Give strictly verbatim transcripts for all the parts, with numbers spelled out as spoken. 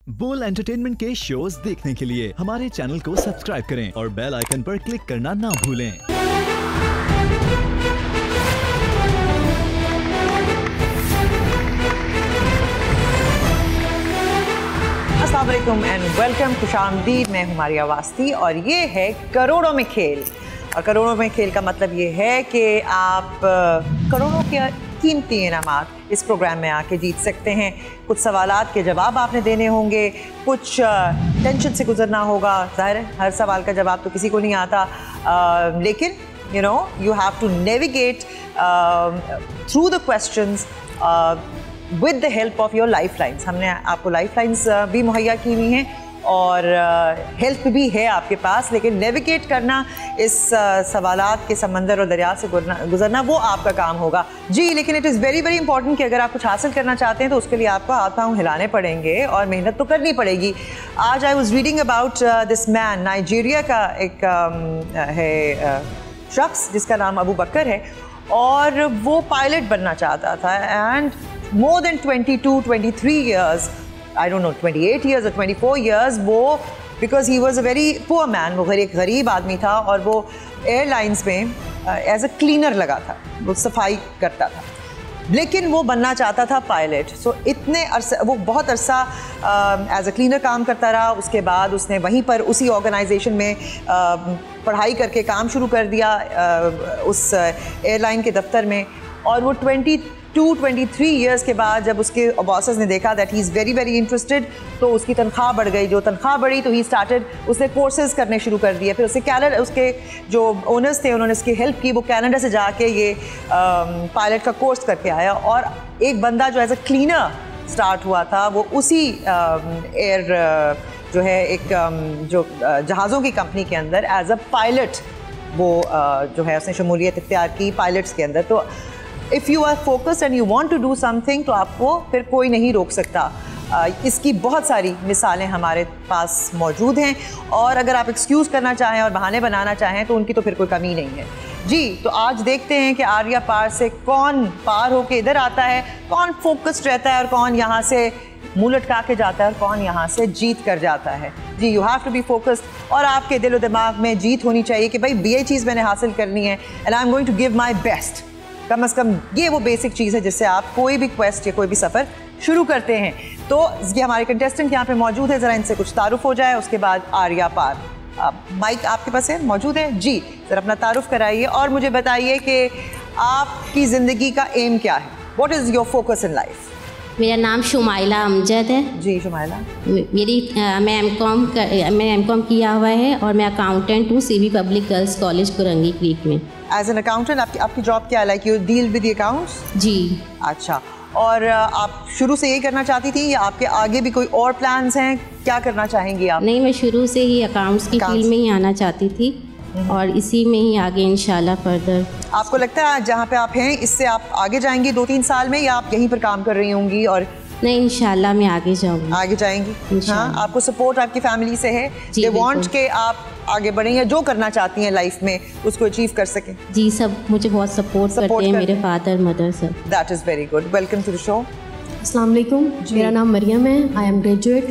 बोल एंटरटेनमेंट के शोज देखने के लिए हमारे चैनल को सब्सक्राइब करें और बेल आइकन पर क्लिक करना ना भूलें। अस्सलाम वालेकुम एंड वेलकम, खुशामदीद। मैं हूं मारिया वास्ती और ये है करोड़ों में खेल। और करोड़ों में खेल का मतलब ये है कि आप करोड़ों के कीमती इनामात इस प्रोग्राम में आके जीत सकते हैं। कुछ सवालात के जवाब आपने देने होंगे, कुछ टेंशन से गुजरना होगा। ज़ाहिर है हर सवाल का जवाब तो किसी को नहीं आता, uh, लेकिन you know you have to navigate through the questions with the help of your life lines. हमने आपको लाइफ लाइन्स भी मुहैया की हुई हैं और हेल्प uh, भी है आपके पास, लेकिन नेविगेट करना इस uh, सवालात के समंदर और दरिया से गुजरना वो आपका काम होगा जी। लेकिन it is very very important कि अगर आप कुछ हासिल करना चाहते हैं तो उसके लिए आपको हाथ पाँव हिलाने पड़ेंगे और मेहनत तो करनी पड़ेगी। आज I was reading about this man, Nigeria का एक um, है uh, शख्स जिसका नाम अबू बकर है और वो पायलट बनना चाहता था। And more than twenty two twenty three years, I don't know, twenty-eight years or twenty-four years, वो because he was a very poor man, वो एक गरीब आदमी था और वो एयरलाइंस में एज अ क्लीनर लगा था, वो सफाई करता था, लेकिन वो बनना चाहता था पायलट। सो so, इतने अरसा वो बहुत अरसा एज अ क्लीनर काम करता रहा। उसके बाद उसने वहीं पर उसी ऑर्गेनाइजेशन में uh, पढ़ाई करके काम शुरू कर दिया uh, उस एयरलाइन के दफ्तर में। और वो twenty two twenty three years के बाद जब उसके बॉसेस ने देखा that he is very very interested, तो उसकी तनख्वाह बढ़ गई। जो तनख्वाह बढ़ी तो ही स्टार्टेड, उसने कोर्सेज करने शुरू कर दिए। फिर उससे कैनेडा, उसके जो ओनर्स थे उन्होंने उसकी हेल्प की, वो कनाडा से जाके ये पायलट का कोर्स करके आया। और एक बंदा जो एज अ क्लीनर स्टार्ट हुआ था वो उसी एयर जो है एक जो जहाज़ों की कंपनी के अंदर एज अ पायलट वो जो है उसने शमूलियत इख्तियार की पायलट्स के अंदर। तो if you are focused and you want to do something तो आपको फिर कोई नहीं रोक सकता। uh, इसकी बहुत सारी मिसालें हमारे पास मौजूद हैं और अगर आप एक्सक्यूज़ करना चाहें और बहाने बनाना चाहें तो उनकी तो फिर कोई कमी नहीं है जी। तो आज देखते हैं कि आर्या पार से कौन पार होके इधर आता है, कौन फोकस्ड रहता है और कौन यहाँ से मुँह लटका के जाता है और कौन यहाँ से जीत कर जाता है जी। You have to be focused और आपके दिलो दिमाग में जीत होनी चाहिए कि भाई ये चीज़ मैंने हासिल करनी है and I am going to give my best. कम अज़ कम ये वो बेसिक चीज़ है जिससे आप कोई भी क्वेस्ट या कोई भी सफ़र शुरू करते हैं। तो ये हमारे कंटेस्टेंट यहाँ पे मौजूद है, ज़रा इनसे कुछ तारुफ हो जाए, उसके बाद आर्या पार। माइक आपके पास है, मौजूद है जी, ज़रा अपना तारुफ कराइए और मुझे बताइए कि आपकी ज़िंदगी का एम क्या है, what is your focus in life? मेरा नाम शुमाइला अमजद है जी। शुमाइला मेरी आ, मैं एम कॉम मैं एम कॉम किया हुआ है और मैं अकाउंटेंट हूँ C B public girls college Korangi Creek में। एज एन अकाउंटेंट आपकी आपकी जॉब क्या है? Like you deal with the accounts? जी। अच्छा, और आप शुरू से यही करना चाहती थी या आपके आगे भी कोई और प्लान्स हैं? क्या करना चाहेंगी आप? नहीं, मैं शुरू से ही अकाउंट्स की फील्ड में ही आना चाहती थी और इसी में ही आगे इंशाल्लाह फर्दर। आपको लगता है जहाँ पे आप हैं इससे आप आगे जाएंगी दो तीन साल में, या आप यहीं पर काम कर रही होंगी? और नहीं, इंशाल्लाह मैं आगे जाऊँगी। आगे जाएंगी? हाँ, आपको सपोर्ट आपकी फैमिली से है? दे वांट के आप आगे बढ़ें या जो करना चाहती हैं लाइफ में उसको अचीव कर सकें? जी, सब मुझे बहुत सपोर्ट, सपोर्ट करते हैं, मेरे फादर मदर सब। That is very good. Welcome to the show. अस्सलाम वालेकुम, मेरा नाम मरियम है, I am graduate,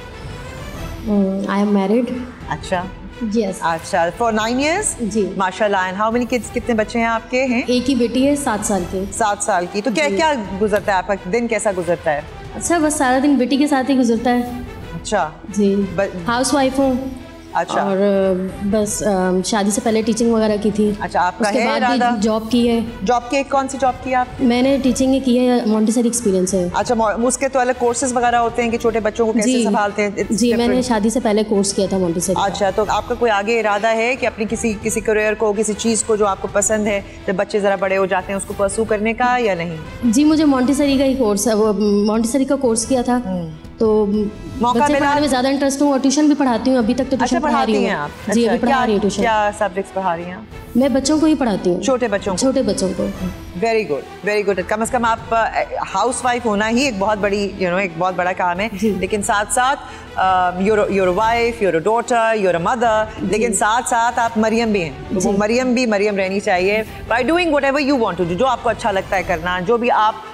I am married. अच्छा यस। अच्छा, फॉर नाइन ईयर्स जी, माशाल्लाह। एंड हाउ मेनी किड्स, कितने बच्चे हैं आपके? हैं एक ही बेटी है, सात साल की। सात साल की। तो क्या क्या गुजरता है आपका दिन, कैसा गुजरता है? अच्छा, बस सारा दिन बेटी के साथ ही गुजरता है। अच्छा जी, हाउस वाइफ हूँ। अच्छा। और बस शादी से पहले टीचिंग वगैरह की थी। अच्छा, आपका उसके है बाद इरादा? भी जॉब की है। जॉब की? कौन सी जॉब की आप? मैंने टीचिंग की है, मॉन्टेसरी एक्सपीरियंस है। अच्छा, उसके तो अलग कोर्सेज वगैरह होते हैं कि छोटे बच्चों को कैसे संभालते हैं? जी, मैंने शादी से पहले कोर्स किया था मॉन्टेसरी। अच्छा, तो आपका कोई आगे इरादा है कि अपनी किसी किसी करियर को, किसी चीज़ को जो आपको पसंद है, जब बच्चे ज़रा बड़े हो जाते हैं उसको परस्यू करने का, या नहीं? जी, मुझे मॉन्टेसरी का ही कोर्स है, वो मॉन्टेसरी का कोर्स किया था तो मौका मिला में ज़्यादा इंटरेस्ट हूँ और ट्यूशन भी पढ़ाती हूँ अभी तक। तो अच्छा, पढ़ाती हैं आप? जी, अभी पढ़ा रही हूँ ट्यूशन। क्या सब्जेक्ट्स पढ़ा रही हैं? मैं बच्चों को ही पढ़ाती हूँ। छोटे बच्चों छोटे बच्चों को। Very good, very good. कम से कम आप हाउस वाइफ होना ही एक बहुत बड़ी यू नो एक बहुत बड़ा काम है, लेकिन साथ साथ your your wife, your daughter, your mother, लेकिन साथ साथ आप मरियम भी हैं। तो वो मरियम भी मरियम रहनी चाहिए। By doing whatever you want to do, जो आपको अच्छा लगता है करना, जो भी आप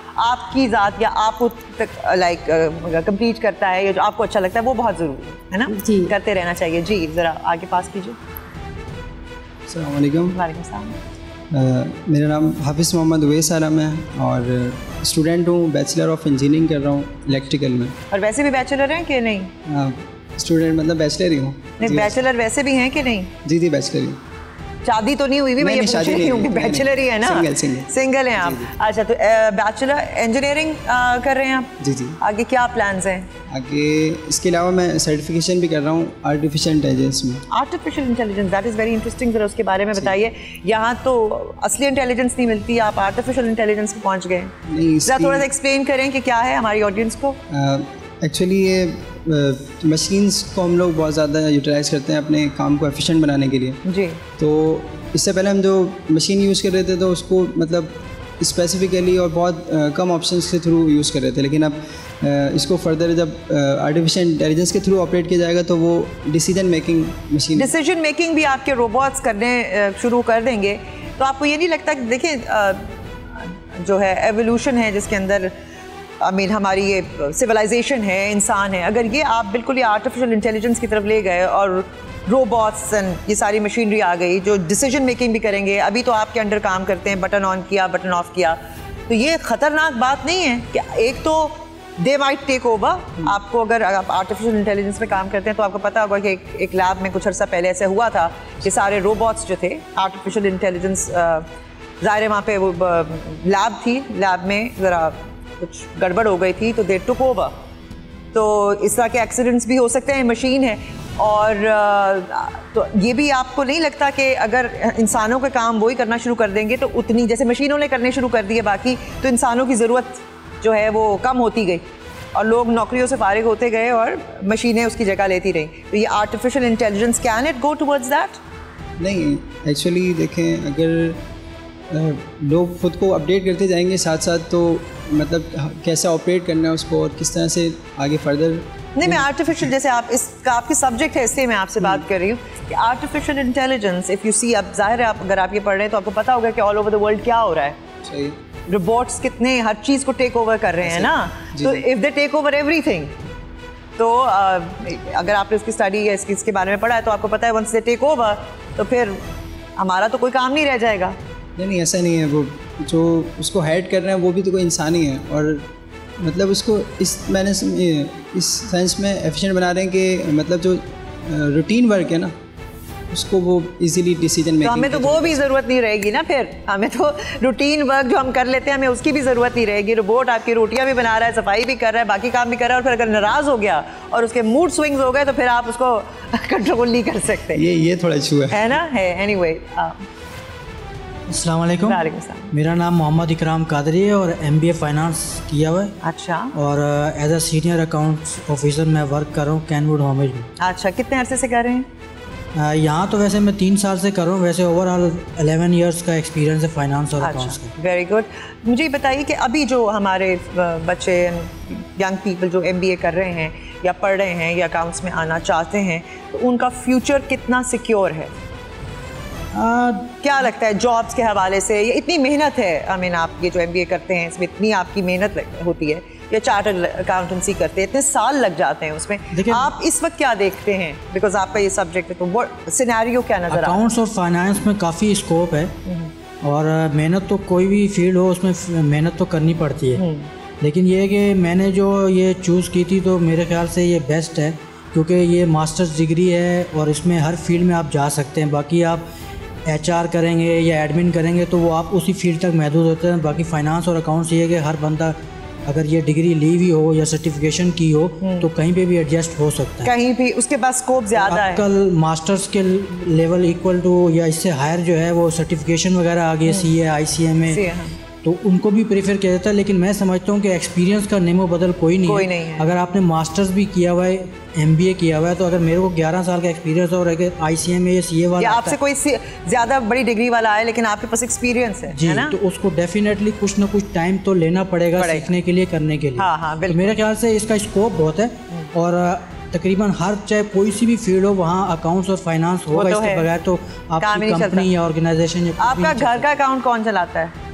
आपकी ज़ात या आपको लाइक कंप्लीट करता है या जो आपको अच्छा लगता है वो बहुत ज़रूरी है ना जी करते रहना चाहिए। जी ज़रा आगे पास कीजिए। अस्सलाम वालेकुम। वालेकुम सलाम। मेरा नाम हाफिज़ मोहम्मद उवैस आलम है और स्टूडेंट हूँ, बैचलर ऑफ इंजीनियरिंग कर रहा हूँ इलेक्ट्रिकल में। और वैसे भी बैचलर हैं कि नहीं? स्टूडेंट मतलब बैचलर ही हूँ। नहीं बैचलर वैसे भी हैं कि नहीं? जी जी बैचलर ही। शादी तो नहीं हुई भी, मैं ये पूछ रही हूँ कि बैचलर ही है ना? सिंगल सिंगल सिंगल हैं आप। अच्छा तो बैचलर इंजीनियरिंग कर रहे हैं आप? जी जी। आगे क्या प्लान्स हैं? आगे इसके अलावा मैं सर्टिफिकेशन भी कर रहा हूँ आर्टिफिशियल इंटेलिजेंस में। Artificial intelligence, that is very interesting. ज़रा उसके बारे में बताइए। यहाँ तो असली इंटेलिजेंस नहीं मिलती, आप आर्टिफिशियल इंटेलिजेंस पे पहुँच गए। ज़रा थोड़ा सा एक्सप्लेन करें कि क्या है हमारी ऑडियंस को। एक्चुअली ये मशीन्स को हम लोग बहुत ज़्यादा यूटिलाइज़ करते हैं अपने काम को एफिशिएंट बनाने के लिए। जी। तो इससे पहले हम जो मशीन यूज़ कर रहे थे तो उसको मतलब स्पेसिफिकली और बहुत uh, कम ऑप्शंस के थ्रू यूज़ कर रहे थे, लेकिन अब uh, इसको फर्दर जब आर्टिफिशियल इंटेलिजेंस के थ्रू ऑपरेट किया जाएगा तो वो decision making machine decision making भी आपके रोबोट्स करने शुरू कर देंगे। तो आपको ये नहीं लगता कि देखिए जो है एवोल्यूशन है जिसके अंदर आई मीन हमारी ये सिविलाइजेशन है, इंसान है, अगर ये आप बिल्कुल ये आर्टिफिशियल इंटेलिजेंस की तरफ ले गए और रोबोट्स एंड ये सारी मशीनरी आ गई जो डिसीजन मेकिंग भी करेंगे, अभी तो आपके अंडर काम करते हैं, बटन ऑन किया बटन ऑफ किया, तो ये ख़तरनाक बात नहीं है कि एक तो दे माइट टेक ओवर आपको। अगर आप आर्टिफिशियल इंटेलिजेंस में काम करते हैं तो आपको पता होगा कि एक, एक लैब में कुछ अर्सा पहले ऐसे हुआ था कि सारे रोबोट्स जो थे आर्टिफिशियल इंटेलिजेंस ज़ाहिर वहाँ पे वो लैब थी, लैब में ज़रा कुछ गड़बड़ हो गई थी तो दे टुक ओवर। तो इस तरह के एक्सीडेंट्स भी हो सकते हैं, मशीन है। और तो ये भी आपको नहीं लगता कि अगर इंसानों के काम वही करना शुरू कर देंगे तो उतनी जैसे मशीनों ने करने शुरू कर दिए बाकी, तो इंसानों की ज़रूरत जो है वो कम होती गई और लोग नौकरियों से फारिग होते गए और मशीनें उसकी जगह लेती रहीं। तो ये artificial intelligence can it go towards that? नहीं, एक्चुअली देखें अगर लोग खुद को अपडेट करते जाएंगे साथ साथ तो मतलब कैसे ऑपरेट करना है उसको और किस तरह से आगे फर्दर। नहीं, मैं आर्टिफिशियल जैसे आप इसका आपकी सब्जेक्ट है इसलिए मैं आपसे बात कर रही हूँ कि artificial intelligence if you see, अब जाहिर है आप अगर आप ये पढ़ रहे हैं तो आपको पता होगा कि ऑल ओवर द वर्ल्ड क्या हो रहा है। सही। रोबोट्स कितने हर चीज़ को टेक ओवर कर रहे हैं ना, तो if they take over everything तो अगर आपने उसकी स्टडी या इसकी इसके बारे में पढ़ा है तो आपको पता है वंस दे टेक ओवर तो फिर हमारा तो कोई काम नहीं रह जाएगा। नहीं नहीं ऐसा नहीं है, वो जो उसको हेड कर रहे हैं वो भी तो कोई इंसान ही है और मतलब उसको इस मैंने इस सेंस में एफिशिएंट बना रहे हैं कि मतलब जो रूटीन वर्क है ना उसको वो इजीली डिसीजन मेकिंग। तो हमें तो वो भी ज़रूरत नहीं रहेगी ना, फिर हमें तो रूटीन वर्क जो हम कर लेते हैं हमें उसकी भी ज़रूरत नहीं रहेगी। रोबोट आपकी रोटियां भी बना रहा है, सफाई भी कर रहा है, बाकी काम भी कर रहा है और फिर अगर नाराज़ हो गया और उसके मूड स्विंग्स हो गए तो फिर आप उसको कंट्रोल नहीं कर सकते। ये ये थोड़ा इशू है, है ना, है। एनीवे अस्सलाम वालेकुम। वालेकुम सलाम। मेरा नाम मोहम्मद इकराम कादरी है और एमबीए फाइनेंस किया हुआ है। अच्छा। और as a senior accounts officer मैं वर्क कर रहा हूँ कैनवुड होमेज में। अच्छा, कितने अरसे से कर रहे हैं? uh, यहाँ तो वैसे मैं तीन साल से कर रहा हूँ, वैसे ओवरऑल एलेवन ईयर्स का एक्सपीरियंस है फाइनेंस और अकाउंट्स का। Very good. मुझे ये बताइए कि अभी जो हमारे बच्चे यंग पीपल जो एमबीए कर रहे हैं या पढ़ रहे हैं या अकाउंट्स में आना चाहते हैं तो उनका फ्यूचर कितना सिक्योर है? Uh, क्या लगता है जॉब्स के हवाले से? ये इतनी मेहनत है, आई मीन आप ये जो एमबीए करते हैं इसमें इतनी आपकी मेहनत होती है, या चार्टर्ड अकाउंटेंसी करते हैं इतने साल लग जाते हैं उसमें, आप इस वक्त क्या देखते हैं? बिकॉज आपका ये सब्जेक्ट है तो वो सिनेरियो क्या नजर आता है? अकाउंट्स और फाइनेंस में काफ़ी स्कोप है और मेहनत तो कोई भी फील्ड हो उसमें मेहनत तो करनी पड़ती है, लेकिन ये है कि मैंने जो ये चूज़ की थी तो मेरे ख्याल से ये बेस्ट है क्योंकि ये मास्टर्स डिग्री है और इसमें हर फील्ड में आप जा सकते हैं। बाकी आप एचआर करेंगे या एडमिन करेंगे तो वो आप उसी फील्ड तक महदूद होते हैं। बाकी फाइनेंस और अकाउंट्स ये है कि हर बंदा अगर ये डिग्री ली हुई हो या सर्टिफिकेशन की हो तो कहीं पे भी एडजस्ट हो सकता है, कहीं भी उसके पास स्कोप ज़्यादा है। कल मास्टर्स के लेवल इक्वल टू या इससे हायर जो है वो सर्टिफिकेशन वगैरह आ गए, सी ए आई सी एम ए, तो उनको भी प्रेफर किया जाता है। लेकिन मैं समझता हूँ कि एक्सपीरियंस का नेमो बदल कोई नहीं कोई है। नहीं है। अगर आपने मास्टर्स भी किया हुआ है, एमबीए किया हुआ है, तो अगर मेरे को ग्यारह साल का एक्सपीरियंस और अगर आईसीएमए या सीए वाला आपसे कोई ज़्यादा बड़ी डिग्री वाला है लेकिन आपके पास एक्सपीरियंस है, जी है ना? तो उसको डेफिनेटली कुछ ना कुछ टाइम तो लेना पड़ेगा सीखने के लिए, करने के लिए। हाँ हाँ, तो मेरे ख्याल से इसका स्कोप बहुत है और तकरीबन हर चाहे कोई सी भी फील्ड हो वहाँ अकाउंट्स और फाइनेंस होगा, इसके बगैर तो आपकी कंपनी या ऑर्गेनाइजेशन। आपका घर का अकाउंट कौन चलाता है?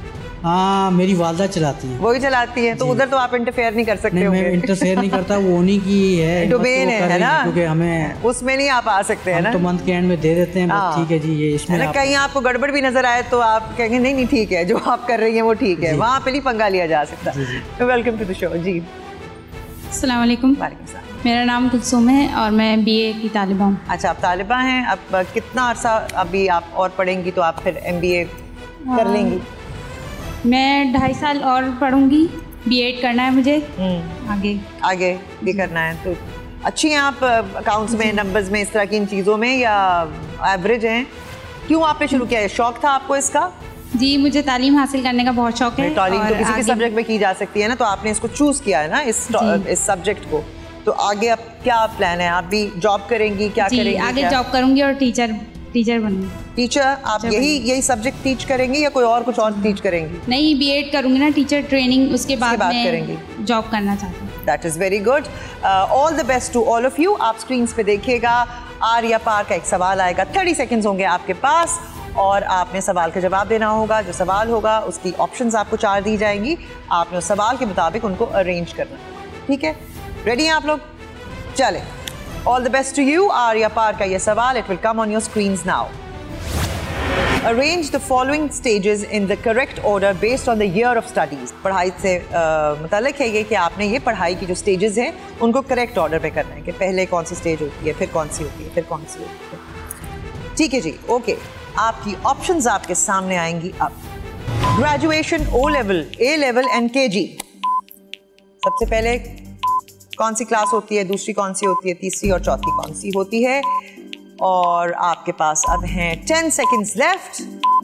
हाँ, मेरी वालदा चलाती है। वही चलाती है, तो उधर तो आप इंटरफेयर नहीं कर सकते। नहीं, मैं इंटरफेयर नहीं करता, वो उन्हीं की है, डोमेन है, है ना, क्योंकि हमें उसमें नहीं आप आ सकते हैं ना, तो मंथ के एंड में दे देते हैं, बस ठीक है जी, ये इसमें आप... कहीं आपको गड़बड़ भी नजर आए तो आप कहेंगे नहीं नहीं ठीक है, जो आप कर रही हैं वो ठीक है, वहाँ पे नहीं पंगा लिया जा सकता। वेलकम टू द शो जी। अस्सलाम वालेकुम। मेरा नाम कुलसुम है और मैं बीए की तालिबा हूँ। अच्छा, आप तालिबा हैं। अब कितना अर्सा अभी आप और पढ़ेंगी तो आप फिर एमबीए कर लेंगी? मैं ढाई साल और पढ़ूंगी, बीएड करना है मुझे, आगे आगे भी करना है। तो अच्छी हैं आप अकाउंट्स में, नंबर्स में, इस तरह की इन चीज़ों में, या एवरेज हैं? क्यों आपने शुरू किया है? शौक था आपको इसका? जी, मुझे तालीम हासिल करने का बहुत शौक है। तालीम तो किसी भी सब्जेक्ट में की जा सकती है ना, तो आपने इसको चूज किया है ना, इस इस सब्जेक्ट को। तो आगे अब क्या प्लान है? आप भी जॉब करेंगी? क्या जी, करेंगी? आगे जॉब करूंगी और टीचर टीचर बनूंगी। टीचर? आप यही यही सब्जेक्ट टीच करेंगी या कोई और कुछ और टीच करेंगी? नहीं, बीएड करूंगी ना, टीचर ट्रेनिंग, उसके बाद मैं करेंगी, जॉब करना चाहती हूँ। That is very good. All the best to all of you. आप स्क्रीन पे देखिएगा, आर या पार का एक सवाल आएगा, थर्टी सेकेंड्स होंगे आपके पास और आपने सवाल का जवाब देना होगा। जो सवाल होगा उसकी ऑप्शंस आपको चार दी जाएंगी, आपने उस सवाल के मुताबिक उनको अरेंज करना है। ठीक है, रेडी हैं आप लोग? चले, all the best to you. आर या पार का ये सवाल, it will come on your screens now. Arrange the following stages in the correct order based on the year of studies. पढ़ाई से uh, मुताल्लिक है ये कि आपने ये पढ़ाई की जो स्टेजेस हैं उनको करेक्ट ऑर्डर पे करना है कि पहले कौन सी स्टेज होती है, फिर कौन सी होती है, फिर कौन सी होती है। ठीक है जी, ओके। आपकी ऑप्शंस आपके सामने आएंगी अब। Graduation, O level, A level and K G. सबसे पहले कौन सी क्लास होती है, दूसरी कौन सी होती है, तीसरी और चौथी कौन सी होती है? और आपके पास अब हैं ten seconds left.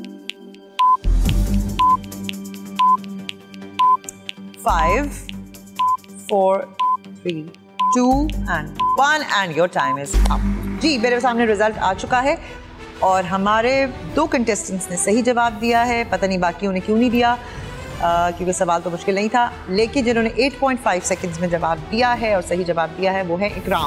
Five, four, three, two and one and your time is up. जी, मेरे सामने रिजल्ट आ चुका है और हमारे दो कंटेस्टेंट्स ने सही जवाब दिया है। पता नहीं बाकियों ने क्यों नहीं दिया, Uh, क्योंकि सवाल तो मुश्किल नहीं था, लेकिन जिन्होंने आठ पॉइंट पाँच सेकंड्स में जवाब दिया है और सही जवाब दिया है वो है इकराम।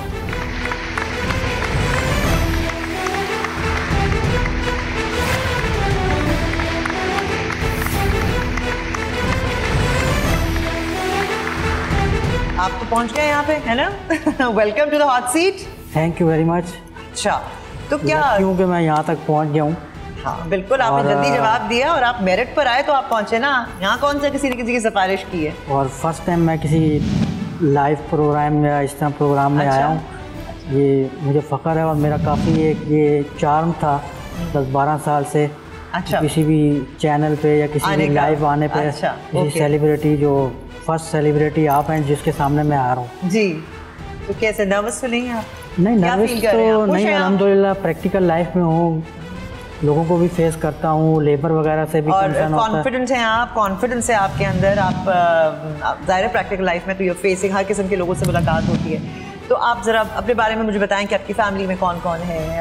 आप तो पहुंच गए यहाँ पे, है ना? Welcome to the hot seat. Thank you very much. अच्छा, तो क्या क्योंकि मैं यहाँ तक पहुँच गया हूँ। हाँ बिल्कुल, आपने जल्दी जवाब दिया और आप मेरिट पर आए तो आप पहुंचे ना। यहाँ कौन सा किसी ने किसी की सिफारिश की है? और फर्स्ट टाइम मैं किसी लाइव प्रोग्राम या इस तरह प्रोग्राम में अच्छा। आया हूँ, ये मुझे फ़ख्र है और मेरा काफ़ी एक ये चार्म था दस बारह साल से। अच्छा। किसी भी चैनल पे या किसी भी लाइव आने पे, अच्छा। किसी सेलिब्रिटी, जो फर्स्ट सेलिब्रिटी आप हैं जिसके सामने मैं आ रहा हूँ। जी, तो कैसे, नर्वस तो नहीं है आप? नहीं, नर्वस तो नहीं, अल्हम्दुलिल्लाह प्रैक्टिकल लाइफ में हूँ, लोगों को भी फेस करता हूँ, लेबर वगैरह से भी कंसर्न होता है। कॉन्फिडेंस है आप, कॉन्फिडेंस है आपके अंदर। आप ज़ाहिर प्रैक्टिकल लाइफ में तो ये फेसिंग हर किस्म के लोगों से मुलाकात होती है। तो आप ज़रा अपने बारे में मुझे बताएं कि आपकी फैमिली में कौन कौन है?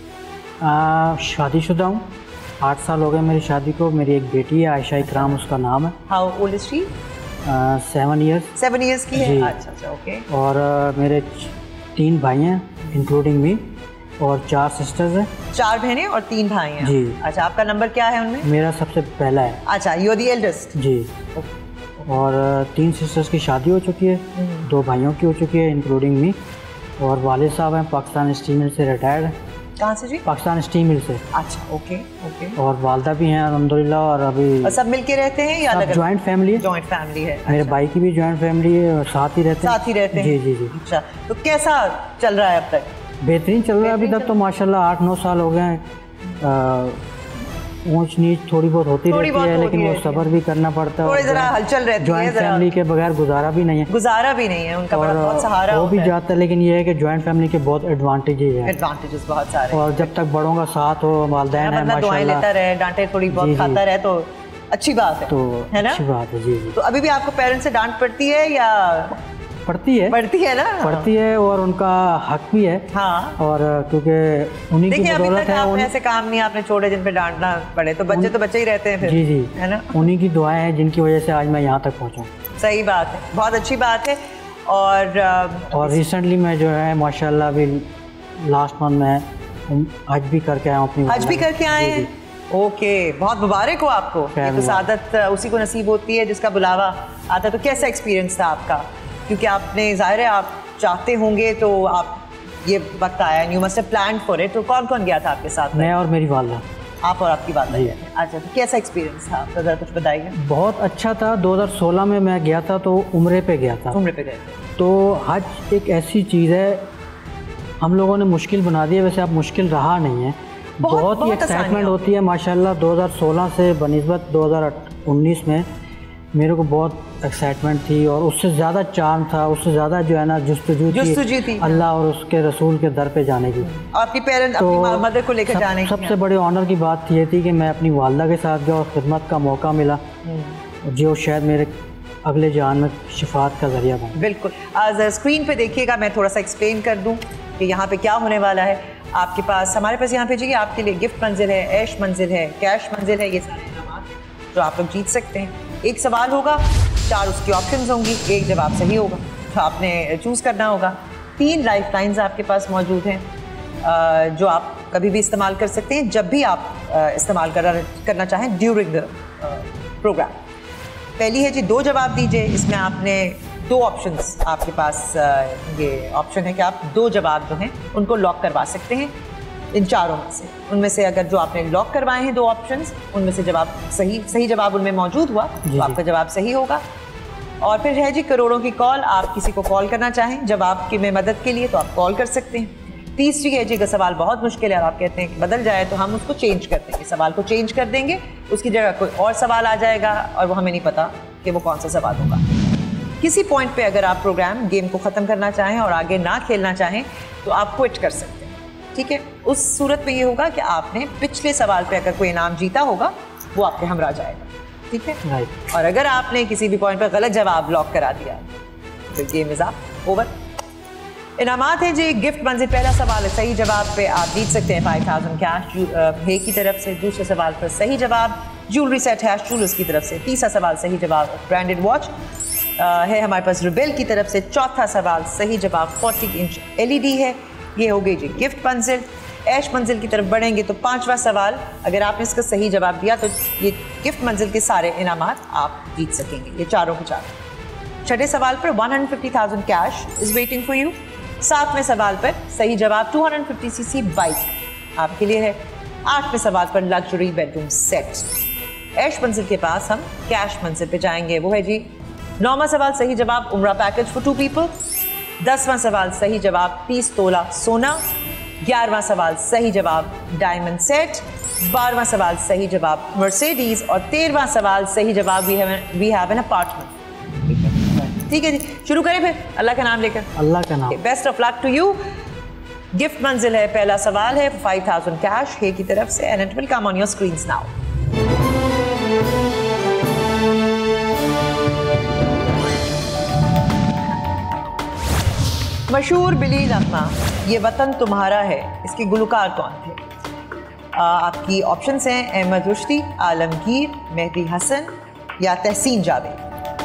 और शादीशुदा हूँ, आठ साल हो गए मेरी शादी को। मेरी एक बेटी है, आयशा इकराम उसका नाम है। How old is she? Seven years. Seven years की है? अच्छा अच्छा, ओके। और uh, मेरे तीन भाई हैं इंक्लूडिंग मी, और चार सिस्टर्स हैं। चार बहनें और तीन भाई हैं जी। अच्छा, आपका नंबर क्या है उनमें? मेरा सबसे पहला है। अच्छा, यू आर द एल्डेस्ट? जी। और तीन सिस्टर्स की शादी हो चुकी है, दो भाइयों की हो चुकी है इंक्लूडिंग मी, और वालिद साहब हैं पाकिस्तान स्टील मिल से रिटायर्ड हैं। कहाँ से जी? पाकिस्तान स्टील मिल से। अच्छा, ओके ओके। और वालदा भी हैं अल्हम्दुलिल्लाह। और अभी और सब मिलके रहते हैं या अलग? जॉइंट फैमिली है। जॉइंट फैमिली है। मेरे अच्छा। भाई की भी जॉइंट फैमिली है और साथ ही रहते हैं। साथ ही रहते हैं? जी जी जी। अच्छा, तो कैसा चल रहा है अब तक? बेहतरीन चल रहा है अभी तक तो माशाल्लाह। आठ नौ साल हो गए हैं। ऊंच नीच थोड़ी बहुत होती रहती है, लेकिन वो सब्र भी करना पड़ता है। थोड़ी जरा हलचल रहती है। जॉइंट फैमिली के बगैर गुजारा भी नहीं है। गुजारा भी नहीं है, उनका बड़ा बहुत सहारा हो भी जाता है। लेकिन ये है कि जॉइंट फैमिली के बहुत एडवांटेजेस हैं। एडवांटेजेस बहुत सारे। और जब तक बड़ों का साथ हो, वालिदैन है माशाल्लाह, दुआएं लेता रहे, डांटे थोड़ी बहुत खाता रहे तो अच्छी बात है। तो है ना? अच्छी बात है जी जी। तो अभी भी आपको पेरेंट्स से डांट पड़ती है या? पड़ती है। पड़ती है ना? पड़ती है, और उनका हक भी है। हाँ। और क्योंकि उन्हीं की बदौलत है। उन... ऐसे काम नहीं आपने छोड़े जिन पे डांटना पड़े, तो बच्चे उन... तो बच्चे ही रहते हैं फिर। जी जी, है ना? उन्हीं की दुआएं हैं जिनकी वजह से आज मैं यहाँ तक पहुँचा। सही बात है, बहुत अच्छी बात है। और और रिसेंटली मैं जो है माशाल्लाह अभी लास्ट मंथ में हज भी करके आया हूँ अपनी। हज भी करके आए हैं? ओके, बहुत मुबारक हो आपको। ये तो सादत उसी को नसीब होती है जिसका बुलावा आता। तो कैसा एक्सपीरियंस था आपका? क्योंकि आपने ज़ाहिर है आप चाहते होंगे तो आप ये वक्त आया, you must have planned for it. तो कौन कौन गया था आपके साथ? मैं और मेरी वालदा। आप और आपकी वालदा गए थे। अच्छा, तो कैसा एक्सपीरियंस था आपका, ज़रा कुछ बताइए। बहुत अच्छा था। दो हज़ार सोलह में मैं गया था तो उम्रे पे गया था। उम्रे पे गए थे। तो हज एक ऐसी चीज़ है, हम लोगों ने मुश्किल बना दी है, वैसे अब मुश्किल रहा नहीं है। बहुत, बहुत ही एक्साइटमेंट होती है माशाल्लाह। दो हज़ार सोलह से बनिस्बत दो हज़ार उन्नीस में मेरे को बहुत एक्साइटमेंट थी और उससे ज़्यादा चार्म था, उससे ज़्यादा जो है ना जुस्तजू थी, थी अल्लाह और उसके रसूल के दर पे जाने की। आपकी पेरेंट्स, तो अपनी मदर को लेकर जाने की सबसे बड़े ऑनर की बात ये थी कि मैं अपनी वालदा के साथ गया और खिदमत का मौका मिला, जो शायद मेरे अगले जान में शिफात का जरिया बना। बिल्कुल। आज स्क्रीन पे देखिएगा, मैं थोड़ा सा एक्सप्लेन कर दूं कि यहाँ पे क्या होने वाला है। आपके पास, हमारे पास यहाँ पे जी आपके लिए गिफ्ट मंजिल है, ऐश मंजिल है, कैश मंजिल है, ये सारे इनामात जो आप लोग जीत सकते हैं। एक सवाल होगा, चार उसकी ऑप्शंस होंगी, एक जवाब सही होगा तो आपने चूज़ करना होगा। तीन लाइफ लाइन्स आपके पास मौजूद हैं जो आप कभी भी इस्तेमाल कर सकते हैं, जब भी आप इस्तेमाल करना करना चाहें ड्यूरिंग द प्रोग्राम। पहली है जी, दो जवाब दीजिए। इसमें आपने दो ऑप्शंस, आपके पास ये ऑप्शन है कि आप दो जवाब जो हैं उनको लॉक करवा सकते हैं इन चारों में से। उनमें से अगर जो आपने लॉक करवाए हैं दो ऑप्शंस, उनमें से जवाब सही सही जवाब उनमें मौजूद हुआ तो आपका जवाब सही होगा। और फिर है जी करोड़ों की कॉल। आप किसी को कॉल करना चाहें जवाब की में मदद के लिए तो आप कॉल कर सकते हैं। तीसरी है जी, अगर सवाल बहुत मुश्किल है और आप कहते हैं कि बदल जाए तो हम उसको चेंज कर देंगे, सवाल को चेंज कर देंगे, उसकी जगह कोई और सवाल आ जाएगा और वो हमें नहीं पता कि वो कौन सा सवाल होगा। किसी पॉइंट पे अगर आप प्रोग्राम गेम को ख़त्म करना चाहें और आगे ना खेलना चाहें तो आप क्विट कर सकते हैं, ठीक है। उस सूरत में ये होगा कि आपने पिछले सवाल पे अगर कोई इनाम जीता होगा वो आपके हमरा जाएगा, ठीक है। right. और अगर आपने किसी भी पॉइंट पर गलत जवाब लॉक करा दिया तो गेम इज अप, ओवर। इनामात है जी, गिफ्ट मंजिल। पहला सवाल है, सही जवाब पे आप जीत सकते हैं फाइव थाउजेंड कैश हे की तरफ से। दूसरे सवाल पर सही जवाब ज्वेलरी सेट हैश जूलर्स की तरफ से। तीसरा सवाल सही जवाब ब्रांडेड वॉच है हमारे पास रिबेल की तरफ से। चौथा सवाल सही जवाब चालीस इंच एलईडी है। ये हो गई जी गिफ्ट मंजिल। ऐश मंजिल की तरफ बढ़ेंगे तो पांचवा सवाल, अगर आपने इसका सही जवाब दिया तो ये गिफ्ट मंजिल के सारे इनामात आप जीत सकेंगे, ये चारों के चारों। छठे सवाल पर एक सौ पचास हज़ार cash is waiting for you. सातवें सवाल पर सही जवाब दो सौ पचास सीसी बाइक आपके लिए है। आठवें सवाल पर लग्जरी बेडरूम सेट। ऐश मंजिल के पास हम कैश मंजिल पे जाएंगे, वो है जी नौवां सवाल सही जवाब उम्रा पैकेज फॉर टू पीपल। दसवां सवाल सही जवाब तीस तोला सोना। ग्यारहवां सवाल सही जवाब डायमंड सेट। बारहवां सवाल सही जवाब मर्सिडीज। और तेरहवां सवाल सही जवाब we have we have an apartment. ठीक है जी, शुरू करें फिर अल्लाह का नाम लेकर। अल्लाह का नाम। Best of luck to you. Gift मंजिल है, पहला सवाल है फाइव थाउजेंड कैश हे की तरफ से and it will come on your screens now. मशहूर बिली नगमा ये वतन तुम्हारा है, इसके गुलकार कौन थे? आ, आपकी ऑप्शंस हैं अहमद रुश्दी, आलमगीर, मेहदी हसन या तहसीन जावेद।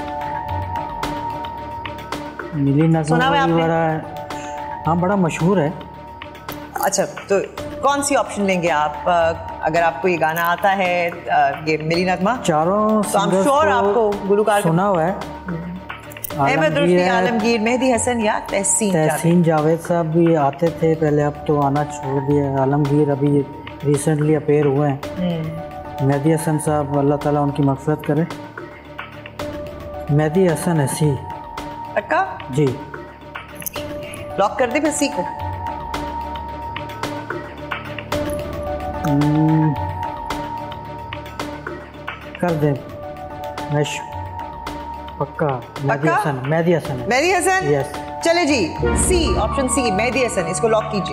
मिली नगमा सुना हुआ आपने? बड़ा, हाँ बड़ा मशहूर है। अच्छा, तो कौन सी ऑप्शन लेंगे आप? अगर आपको ये गाना आता है ये मिली नगमा, चारों तो I'm sure आपको गुलकार सुना हुआ है। अहमद रुश्दी, आलमगीर, मेहदी हसन या तहसीन तहसीन जावेद साहब भी आते थे पहले, अब तो आना छोड़ दिया। आलमगीर अभी रिसेंटली अपेयर हुए हैं। मेहदी हसन साहब अल्लाह ताला उनकी मग़फ़िरत करे। मेहदी हसन हसी पक्का जी, लॉक कर दे फिर सी को। कर दे मैश, पक्का मेहदी हसन। मेहदी हसन मेहदी हसन यस। चले जी, C option C Mehdi Hasan, इसको लॉक कीजिए।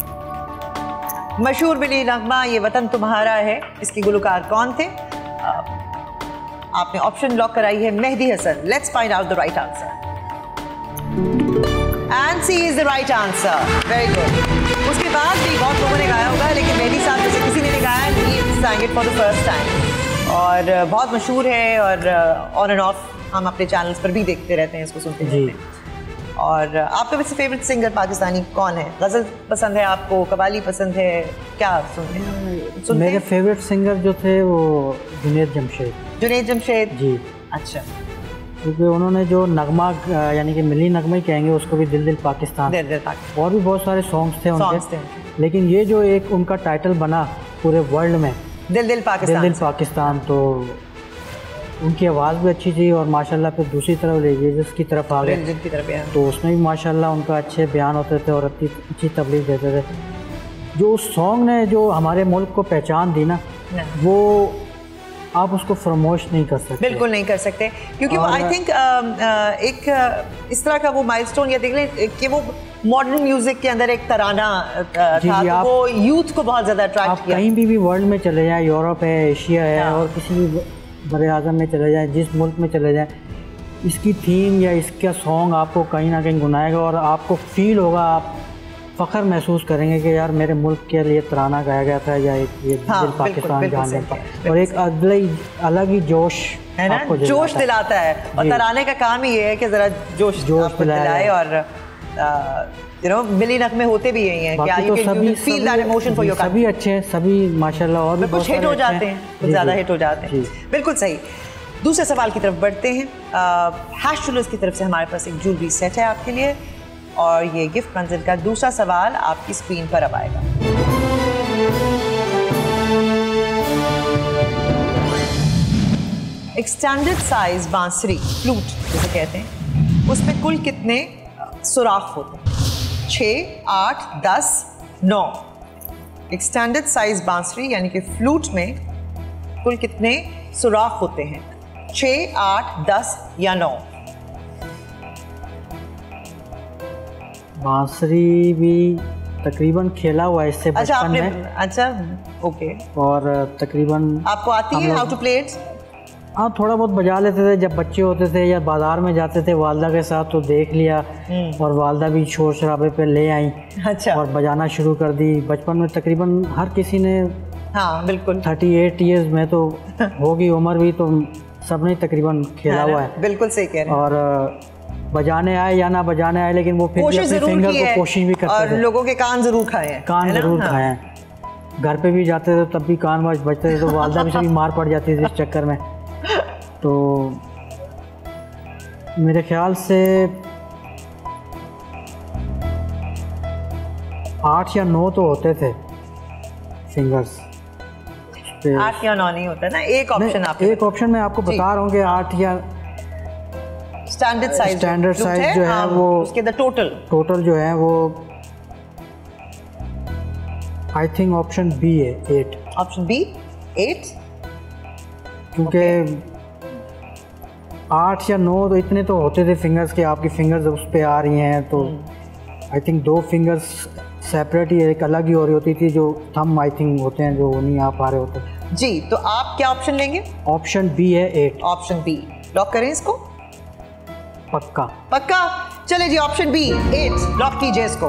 मशहूर बिली नगमा ये वतन तुम्हारा है, इसके गुलकार कौन थे? आपने ऑप्शन लॉक कराई है Mehdi Hasan. Let's find out the right answer and C is the right answer. Very good. उसके बाद भी बहुत लोगों ने गाया होगा लेकिन मेहदी साहब में से किसी ने नहीं गाया। ही sang it for the first time और बहुत मशहूर है और ऑन एंड ऑफ हम अपने चैनल्स पर भी देखते रहते हैं, इसको सुनते रहते हैं। और आपका वैसे फेवरेट सिंगर पाकिस्तानी कौन है? गज़ल पसंद है आपको, कवाली पसंद है, क्या सुनते हैं? मेरे फेवरेट सिंगर जो थे वो जुनैद जमशेद। जुनैद जमशेद जी। अच्छा, क्योंकि उन्होंने जो नगमा यानी कि मिली नगमा ही कहेंगे उसको भी, दिल दिल पाकिस्तान, दिल दिल पाकिस्तान, और भी बहुत सारे सॉन्ग्स थे उनके, थे। लेकिन ये जो एक उनका टाइटल बना पूरे वर्ल्ड में, दिल दिल पाकिस्तान, दिल दिल पाकिस्तान, तो उनकी आवाज़ भी अच्छी थी और माशाल्लाह फिर दूसरी तरफ रिलीजियस की तरफ आ गए की तरफ, तो उसमें भी माशाल्लाह उनका अच्छे बयान होते थे और अच्छी अच्छी तबलीग देते थे। जो उस सॉन्ग ने जो हमारे मुल्क को पहचान दी ना, वो आप उसको फरमोश नहीं कर सकते, बिल्कुल नहीं कर सकते, क्योंकि वो आई थिंक एक इस तरह का वो माइलस्टोन, या देख लें कि वो मॉडर्न म्यूजिक के अंदर एक तराना था, जी, जी, तो वो यूथ को बहुत ज़्यादा अट्रैक्ट किया। कहीं भी भी वर्ल्ड में चले जाएं, यूरोप है, एशिया है, और किसी भी बड़े आज़म में चले जाएं, जिस मुल्क में चले जाएं, इसकी थीम या इसका सॉन्ग आपको कहीं ना कहीं गुनाएगा और आपको फील होगा, आप फ़ख्र महसूस करेंगे कि यार मेरे मुल्क के लिए तराना गाया गया था, या एक ये हाँ, दिल पाकिस्तान जाने का, और एक बिल्कुल अलग ही जोश है ना, जोश दिलाता है। और तराने का काम ही ये है कि ज़रा जोश जोश दिलाए, और यू नो मिली नगमे होते भी यही हैं कि you can feel that emotion for your country. सभी अच्छे हैं, सभी माशाल्लाह, और भी कुछ हिट हो जाते हैं, कुछ ज़्यादा हिट हो जाते हैं। बिल्कुल सही। दूसरे सवाल की तरफ बढ़ते हैं। हैश ज्वेलर्स की तरफ से हमारे पास एक ज्वेलरी सेट है आपके लिए, और ये गिफ्ट मंजिल का दूसरा सवाल आपकी स्क्रीन पर अब आएगा। एक स्टैंडर्ड साइज बांसुरी, फ्लूट जिसे कहते हैं, उसमें कुल कितने सुराख होते हैं? छः, आठ, दस, नौ। एक स्टैंडर्ड साइज बांसुरी यानी कि फ्लूट में कुल कितने सुराख होते हैं? छः, आठ, दस या नौ? बांसुरी भी तकरीबन खेला हुआ है इससे अच्छा, बचपन आपने, में। अच्छा, ओके। और तकरीबन आपको आती है हाउ टू प्ले इट? हाँ, थोड़ा बहुत बजा लेते थे जब बच्चे होते थे या बाजार में जाते थे वालदा के साथ, तो देख लिया, और वालदा भी शोर शराबे पे ले आई। अच्छा। और बजाना शुरू कर दी। बचपन में तकरीबन हर किसी ने, हाँ बिल्कुल, थर्टी एट ईयर्स में तो होगी उम्र भी, तो सबने तकरीबन खेला हुआ है। बिल्कुल सही कह रहे हैं। और बजाने आए या ना बजाने आए, लेकिन वो फिर भी अपने फिंगर को कोशिश भी करते और थे। लोगों के कान जरूर खाए हैं, कान जरूर खाए हैं। घर पे भी जाते थे तब भी कान बजते थे, तो वालदा भी सभी मार पड़ जाती थी इस चक्कर में। तो मेरे ख्याल से आठ या नौ तो होते थे फिंगर्स। आठ या नौ नहीं होता ना, एक ऑप्शन आप एक ऑप्शन मैं आपको बता रहा हूँ कि आठ या स्टैंडर्ड साइज स्टैंडर्ड साइज जो है वो उसके द टोटल टोटल जो है वो आई थिंक ऑप्शन बी है, एट। ऑप्शन बी, एट, क्योंकि आठ या नौ तो इतने तो होते थे फिंगर्स के, आपकी फिंगर्स उस पे आ रही हैं, तो आई थिंक दो फिंगर्स सेपरेट ही, एक अलग ही हो रही होती थी, जो थंब आई थिंक होते हैं जो नहीं आ पा रहे होते। जी, तो आप क्या ऑप्शन लेंगे? ऑप्शन बी है, एट। ऑप्शन बी लॉक करें इसको? पक्का पक्का? चले जी, ऑप्शन बी, एट लॉक कीजिए इसको।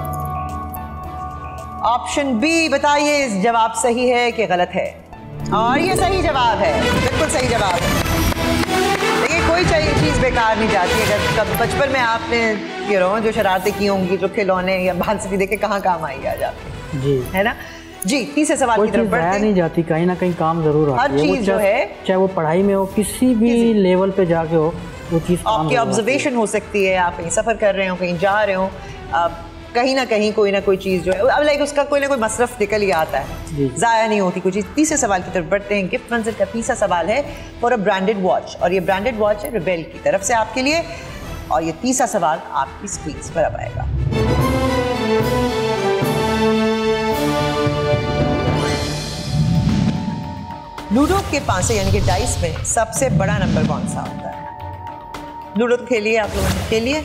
ऑप्शन बी, बताइए जवाब सही है कि गलत है? और ये सही जवाब है, बिल्कुल सही जवाब है। देखिए, कोई चीज़ बेकार नहीं जाती। अगर कब बचपन में आपने ये रो जो शरारतें की होंगी, जो खिलौने या बांसुरी देखे, कहाँ काम आई आ जाती जी, है ना। जी, तीसरे सवाल की तरफ बढ़ते हैं। नहीं जाती, कहीं ना कहीं काम जरूर आती है। हर चीज़ जो है, चाहे वो पढ़ाई में हो, किसी भी लेवल पे जाके हो, वो चीज़ आपकी ऑब्जर्वेशन हो सकती है। आप कहीं सफ़र कर रहे हो, कहीं जा रहे हो, कहीं ना कहीं कोई ना कोई चीज़ जो है, अब लाइक उसका कोई ना कोई मसरफ निकल ही आता है, ज़ाया नहीं होती कोई चीज़। तीसरे सवाल की तरफ बढ़ते हैं। गिफ्ट मंजिल का तीसरा सवाल है फॉर अ ब्रांडेड वॉच, और ये ब्रांडेड वॉच है रिबेल की तरफ से आपके लिए, और ये तीसरा सवाल आपकी स्क्रीन पर अब आएगा। लूडो के पांसे यानी कि डाइस में सबसे बड़ा नंबर कौन सा होता है? लूडो तो खेलिए आप लोगों ने, खेलिए?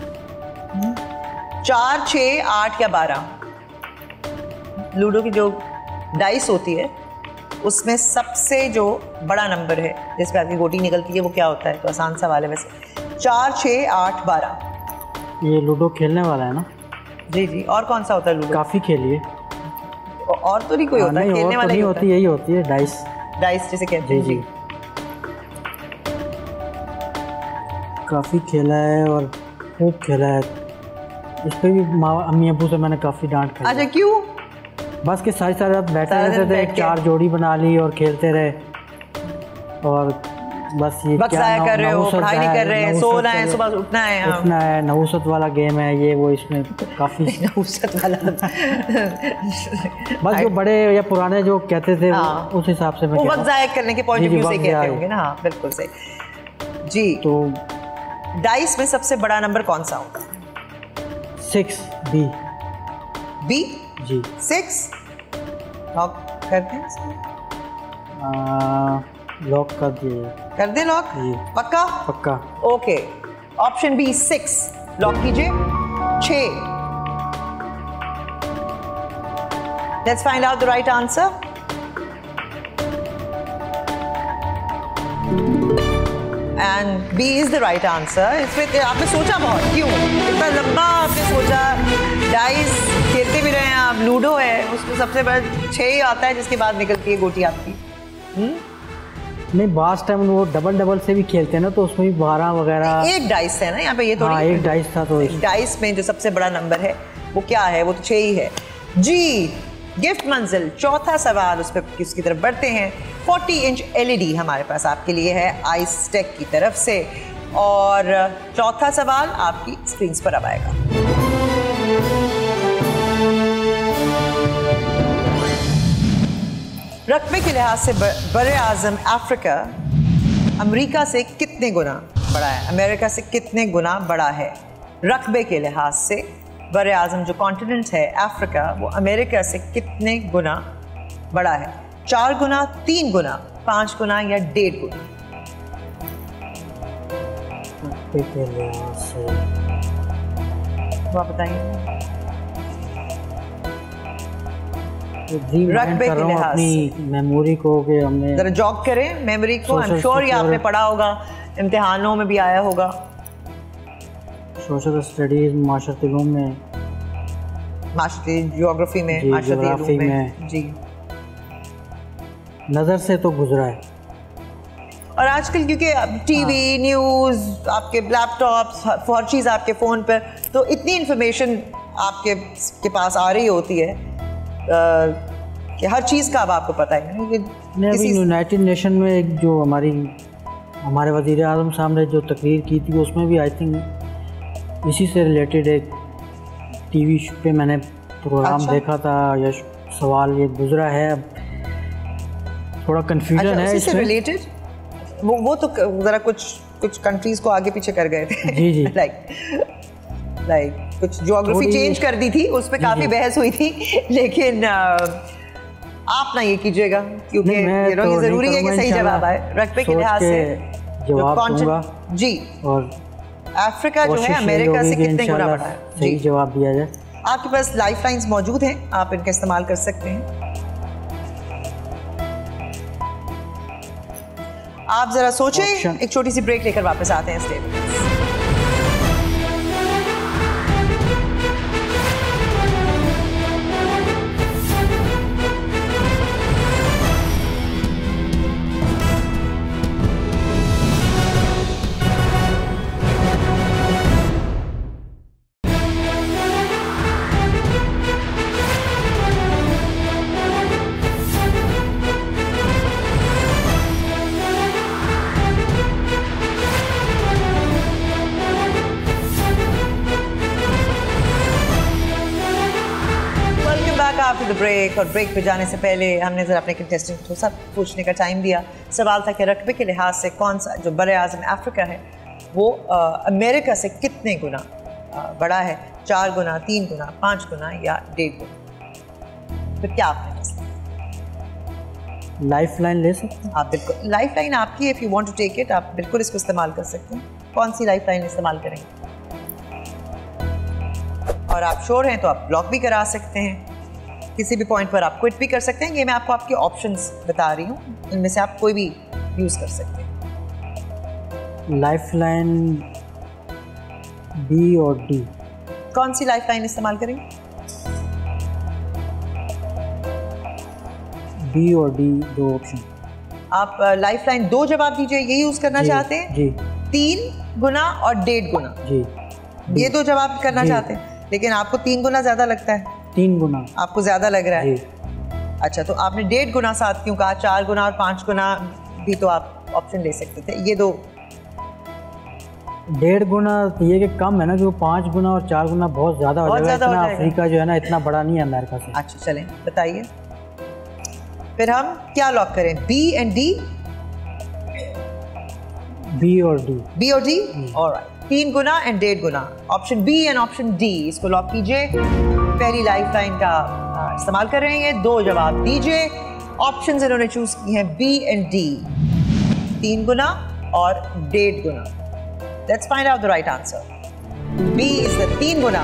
चार, छः, आठ या बारह? लूडो की जो डाइस होती है उसमें सबसे जो बड़ा नंबर है जिस पे आपकी गोटी निकलती है वो क्या होता है? तो आसान सवाल है वैसे। चार, छः, आठ, बारह। ये लूडो खेलने वाला है ना? जी जी। और कौन सा होता है लूडो? काफ़ी खेलिए। और तो नहीं कोई होता है, खेलने वाला ही होती है, यही होती है डाइस। डाइस जिसे कहते हैं। जी, काफ़ी खेला है और खूब खेला है, इस पर भी माँ अम्मी अबू से मैंने काफ़ी डांट खाई। अच्छा क्यों? बस के सारी सारी रात बैठे सारा दिन रहते थे, बैठ के। चार जोड़ी बना ली और खेलते रहे, और बस ये वक्त क्या ज़ाया नौ- कर रहे हो, नौसत पढ़ाई नहीं है, कर रहे हैं, नौसत सोना है, है, सुबह उठना है। हाँ। उठना है, नौसत वाला गेम है ये वो, इसमें काफ़ी नौसत वाला बस जो बड़े या पुराने जो कहते थे हाँ। उस हिसाब से मैं वो कह वक्त रहा ज़ाया करने के पॉइंट जी, ऑफ जी, व्यू से वक्त कहते ज़ाया। होंगे ना। हाँ बिल्कुल सही जी। तो डाइस में सबसे बड़ा नंबर कौन सा होगा? Six B. बी? जी। सिक्स लॉक करते हैं इसको? लॉक कर दिए। कर दे लॉक? जी। पक्का? पक्का। Okay, option B six lock कीजिए। छः। Let's find out the right answer. And B is the right answer. इसमें आपने सोचा बहुत, क्यों इतना लंबा आपने सोचा? डाइस खेलते भी रहे हैं आप, लूडो है उसमें सबसे बड़ा छः ही आता है, जिसके बाद निकलती है गोटी आपकी। हम्म नहीं, बास टाइम वो डबल डबल से भी खेलते हैं ना, तो उसमें भी बारह वगैरह। एक डाइस है ना यहाँ पे, ये थोड़ी। हाँ, एक डाइस था, तो डाइस में जो सबसे बड़ा नंबर है वो क्या है? वो तो छः ही है जी। गिफ्ट मंजिल, चौथा सवाल उस पर उसकी तरफ बढ़ते हैं। चालीस इंच एलईडी हमारे पास आपके लिए है आइस टेक की तरफ से, और चौथा सवाल आपकी स्क्रीन पर अब आएगा। रकबे के लिहाज से बरे आज़म अफ्रीका अमेरिका से कितने गुना बड़ा है? अमेरिका से कितने गुना बड़ा है रकबे के लिहाज से? बरे आज़म जो कॉन्टिनेंट है अफ्रीका, वो अमेरिका से कितने गुना बड़ा है? चार गुना, तीन गुना, पाँच गुना या डेढ़ गुना? के लिहाज से तो आप बताइए। रकबे के लिहाज अपनी मेमोरी को कि हमने जरा जॉग करें मेमोरी को। आई एम श्योर ये आपने पढ़ा होगा, इम्तिहानों में भी आया होगा। सोशल स्टडीज, माशरती इल्म में, माशरती ज्योग्राफी में, जी, माशरती ज्योग्राफी इल्म में, में। जी। नज़र से तो गुजरा है। और आजकल क्योंकि टीवी, न्यूज़, आपके लैपटॉप्स, हर चीज़ आपके फ़ोन पर, तो इतनी इन्फॉर्मेशन आपके के पास आ रही होती है कि हर चीज़ का अब आपको पता है। नहीं, अभी यूनाइटेड नेशन में एक जो हमारी हमारे वज़ीर आज़म साहब ने जो तकरीर की थी, उसमें भी आई थिंक इसी से रिलेटेड एक टीवी पे मैंने प्रोग्राम अच्छा। देखा था, या सवाल ये गुजरा है। अब थोड़ा कंफ्यूजन अच्छा, है इससे इसमें। रिलेटेड वो वो तो ज़रा कुछ कुछ कंट्रीज़ को आगे पीछे कर गए थे। जी जी। लाइक लाइक कुछ ज्योग्राफी चेंज कर दी थी, उस पर काफ़ी बहस हुई थी, लेकिन आप ना ये कीजिएगा, क्योंकि ये तो ज़रूरी है कि सही जवाब आए रकबे के लिहाज से। जवाब दूंगा जी। और अफ्रीका जो है अमेरिका से कितने गुना बड़ा है? सही जवाब दिया जाए। आपके पास लाइफ लाइन्स मौजूद हैं, आप इनका इस्तेमाल कर सकते हैं। आप जरा सोचें, एक छोटी सी ब्रेक लेकर वापस आते हैं स्टेज पे। After the break. और ब्रेक पे जाने से पहले हमने ज़रा अपने कंटेस्टेंट को सब पूछने का टाइम दिया। सवाल था कि रकबे के लिहाज से कौन सा जो बड़े आज़म अफ्रीका है वो अमेरिका से कितने गुना आ, बड़ा है? चार गुना, तीन गुना, पाँच गुना या डेढ़ गुना? फिर क्या आपने लाइफ लाइन ले सकते हैं? आप बिल्कुल, लाइफ लाइन आपकी, if you want to take it, आप बिल्कुल इसको इस्तेमाल कर सकते हैं। कौन सी लाइफ लाइन इस्तेमाल करेंगे? और आप श्योर हैं तो आप ब्लॉक भी करा सकते हैं, किसी भी पॉइंट पर आप क्विट भी कर सकते हैं। ये मैं आपको आपके ऑप्शंस बता रही हूँ, इनमें से आप कोई भी यूज़ कर सकते हैं। लाइफ लाइन बी और डी। कौन सी लाइफ लाइन इस्तेमाल करेंगे? बी और डी, दो ऑप्शन। आप लाइफ लाइन दो जवाब दीजिए, ये यूज़ करना चाहते हैं? जी। तीन गुना और डेढ़ गुना? जी। ये तो जवाब करना चाहते हैं, लेकिन आपको तीन गुना ज्यादा लगता है? तीन गुना आपको ज्यादा लग रहा है? अच्छा, तो आपने डेढ़ गुना साथ क्यों कहा? चार गुना और पाँच गुना भी तो आप ऑप्शन ले सकते थे। ये दो डेढ़ गुना ये कि कम है ना, जो पाँच गुना और चार गुना बहुत ज़्यादा हो जाएगा। इतना अफ्रीका जो है ना इतना बड़ा नहीं है अमेरिका से। अच्छा चलें, बताइए फिर हम क्या लॉक करें, बी एंड डी? बी और डी। बी और डी, ऑलराइट। तीन गुना एंड डेढ़ गुना, option B and option D, इसको लॉक कीजिए। पहली लाइफ लाइन का इस्तेमाल कर रहे हैं, दो जवाब दीजिए। ऑप्शंस इन्होंने चूज की हैं बी एंड डी, तीन गुना और डेढ़ गुना। Let's find out the right answer. B is the तीन गुना।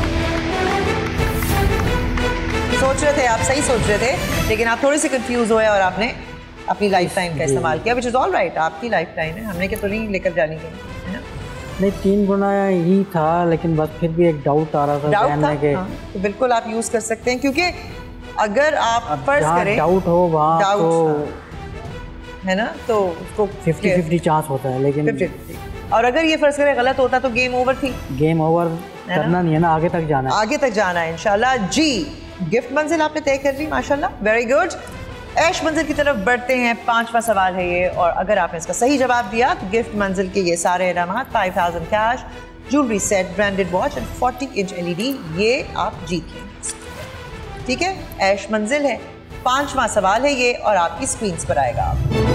सोच रहे थे आप, सही सोच रहे थे, लेकिन आप थोड़े से कंफ्यूज हुए और आपने अपनी लाइफ लाइन का इस्तेमाल किया, विच इज ऑल राइट। आपकी लाइफ लाइन है, हमने क्या तो नहीं लेकर जानी है ना? नहीं, तीन गुना ही था, लेकिन बस फिर भी एक डाउट आ रहा था डाउट था के हाँ, तो बिल्कुल आप यूज कर सकते हैं, क्योंकि अगर आप फर्ज करें डाउट हो वहाँ तो है ना, तो उसको फिफ्टी फिफ्टी चांस होता है, लेकिन फिफ्टी फिफ्टी। और अगर ये फर्ज करें गलत होता तो गेम ओवर थी। गेम ओवर करना नहीं है ना, आगे तक जाना है। आगे तक जाना है इंशाल्लाह। जी, गिफ्ट मंजिल आपने तय कर ली, माशाल्लाह, वेरी गुड। ऐश मंजिल की तरफ बढ़ते हैं। पांचवा सवाल है ये, और अगर आपने इसका सही जवाब दिया तो गिफ्ट मंजिल के ये सारे इनामात, five thousand cash, jewellery set, branded watch and forty inch LED, ये आप जीत लेंगे। ठीक है, ऐश मंजिल है, पांचवा सवाल है ये, और आपकी स्क्रीन पर आएगा।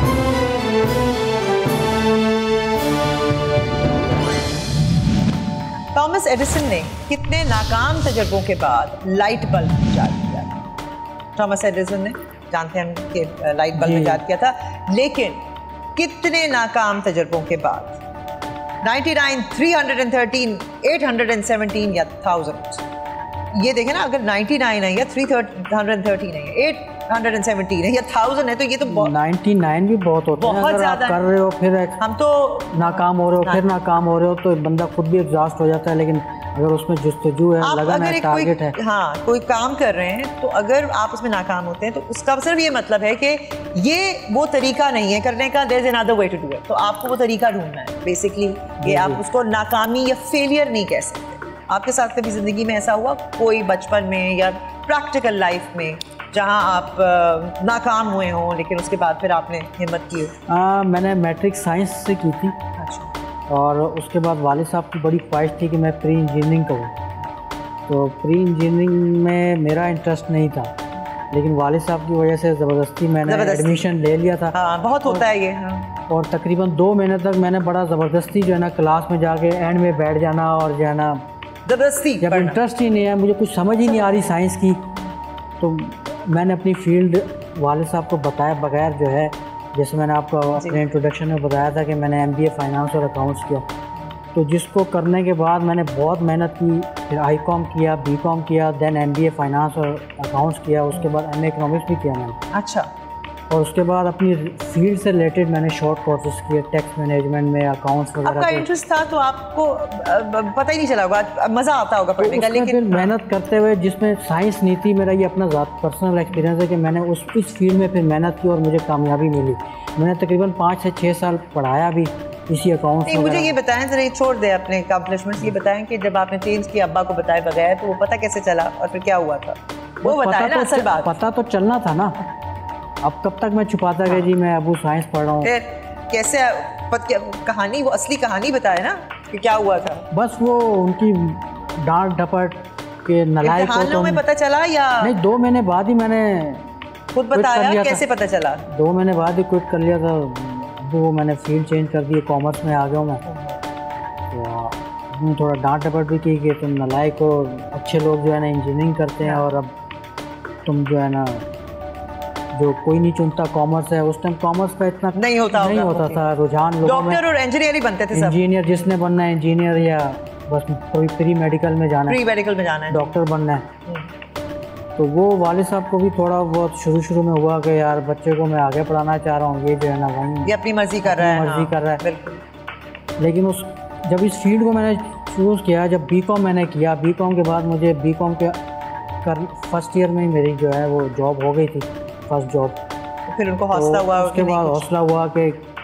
थॉमस एडिसन ने कितने नाकाम तजर्बों के बाद लाइट बल्ब इजाद किया? थॉमस एडिसन ने, जानते हैं हम कि लाइट बल्ब इजाद किया था, लेकिन कितने नाकाम तजर्बों के बाद? निन्यानवे, तीन सौ तेरह, आठ सौ सत्रह या थाउजेंड? ये देखें ना, अगर निन्यानवे है या तीन सौ तेरह है, आठ सौ सत्रह है या थाउजेंड है, तो ये तो निन्यानवे भी बहुत होता है। बहुत अगर आप ज्यादा कर रहे हो फिर हम तो नाकाम हो रहे हो, फिर नाकाम हो रहे हो, तो बंदा खुद भी एग्जॉस्ट हो जाता है। लेकिन अगर उसमें जुस्तजू है, लगन है, टारगेट है, हाँ, कोई काम कर रहे हैं, तो अगर आप उसमें नाकाम होते हैं तो उसका सिर्फ ये मतलब है कि ये वो तरीका नहीं है करने का, there is another way to do it. तो आपको वो तरीका ढूंढना है बेसिकली। ये आप उसको नाकामी या फेलियर नहीं कह सकते। आपके साथ कभी जिंदगी में ऐसा हुआ, कोई बचपन में या प्रैक्टिकल लाइफ में, जहां आप नाकाम हुए हों लेकिन उसके बाद फिर आपने हिम्मत की हो? आ, मैंने मैट्रिक साइंस से की थी। अच्छा। और उसके बाद वालिद साहब की बड़ी ख्वाहिश थी कि मैं प्री इंजीनियरिंग करूँ, तो प्री इंजीनियरिंग में मेरा इंटरेस्ट नहीं था, लेकिन वालिद साहब की वजह से ज़बरदस्ती मैंने एडमिशन ले लिया था। हाँ, बहुत होता है ये। हाँ। और तकरीबन दो महीने तक मैंने बड़ा ज़बरदस्ती जो है ना क्लास में जाके एंड में बैठ जाना, और जो है ना ज़बरदस्ती, जब इंटरेस्ट ही नहीं है, मुझे कुछ समझ ही नहीं आ रही साइंस की, तो मैंने अपनी फील्ड वालिद साहब को बताया बगैर जो है, जैसे मैंने आपको अपने इंट्रोडक्शन में बताया था कि मैंने एमबीए फाइनेंस और अकाउंट्स किया, तो जिसको करने के बाद मैंने बहुत मेहनत की, फिर आई कॉम किया, बी कॉम किया, देन एमबीए फाइनेंस और अकाउंट्स किया, उसके बाद एमए इकोनॉमिक्स भी किया मैंने। अच्छा। और उसके बाद अपनी फील्ड से रिलेटेड मैंने शॉर्ट कोर्सेज किए, टैक्स मैनेजमेंट में, अकाउंट्स वगैरह। आपका इंटरेस्ट था तो आपको पता ही नहीं चला होगा, मज़ा आता होगा पढ़ने का। लेकिन फिर मेहनत करते हुए, जिसमें साइंस नहीं थी, मेरा ये अपना पर्सनल एक्सपीरियंस है कि मैंने उस इस फील्ड में फिर मेहनत की और मुझे कामयाबी मिली। मैंने तकरीबन पाँच से छः साल पढ़ाया भी इसी अकाउंट। नहीं, मुझे ये बताएं जरा, ये छोड़ दें अपने अकम्पलिशमेंट्स, ये बताएं कि जब आपने चेंज किया अब्बा को बताए बगैर, तो वो पता कैसे चला और फिर क्या हुआ था, वो बताया ना असल बात। पता तो चलना था ना, अब कब तक मैं छुपाता गया जी मैं अबू साइंस पढ़ रहा हूँ। फिर कैसे पत, क्या, कहानी, वो असली कहानी बताए ना कि क्या हुआ था। बस वो उनकी डांट डपट के नलायक को तो में पता चला या नहीं, दो महीने बाद ही मैंने खुद बताया? कैसे पता चला? दो महीने बाद ही क्विट कर लिया था। वो मैंने फील्ड चेंज कर दी, कॉमर्स में आ गया हूँ मैं। तो थोड़ा डांट डपट भी की कि तुम नलायक हो, अच्छे लोग जो है ना इंजीनियरिंग करते हैं, और अब तुम जो है ना, जो कोई नहीं चुनता कॉमर्स है। उस टाइम कॉमर्स का इतना नहीं होता नहीं होता था रुझान लोगों में। डॉक्टर और इंजीनियर ही बनते थे सब। इंजीनियर जिसने बनना है इंजीनियर, या बस कोई प्री मेडिकल में जाना है, प्री मेडिकल में जाना है, डॉक्टर बनना है। तो वो वालिद साहब को भी थोड़ा बहुत शुरू शुरू में हुआ कि यार बच्चे को मैं आगे पढ़ाना चाह रहा हूँ, ये जो है ना वहीं ये अपनी मर्जी कर रहा है, मर्जी कर रहा है। बिल्कुल। लेकिन उस जब इस फील्ड को मैंने चूज़ किया, जब बी कॉम मैंने किया, बी कॉम के बाद मुझे बी कॉम के कर फर्स्ट ईयर में ही मेरी जो है वो जॉब हो गई थी, फर्स्ट जॉब। फिर उनको हौसला हुआ, उसके बाद हौसला हुआ कि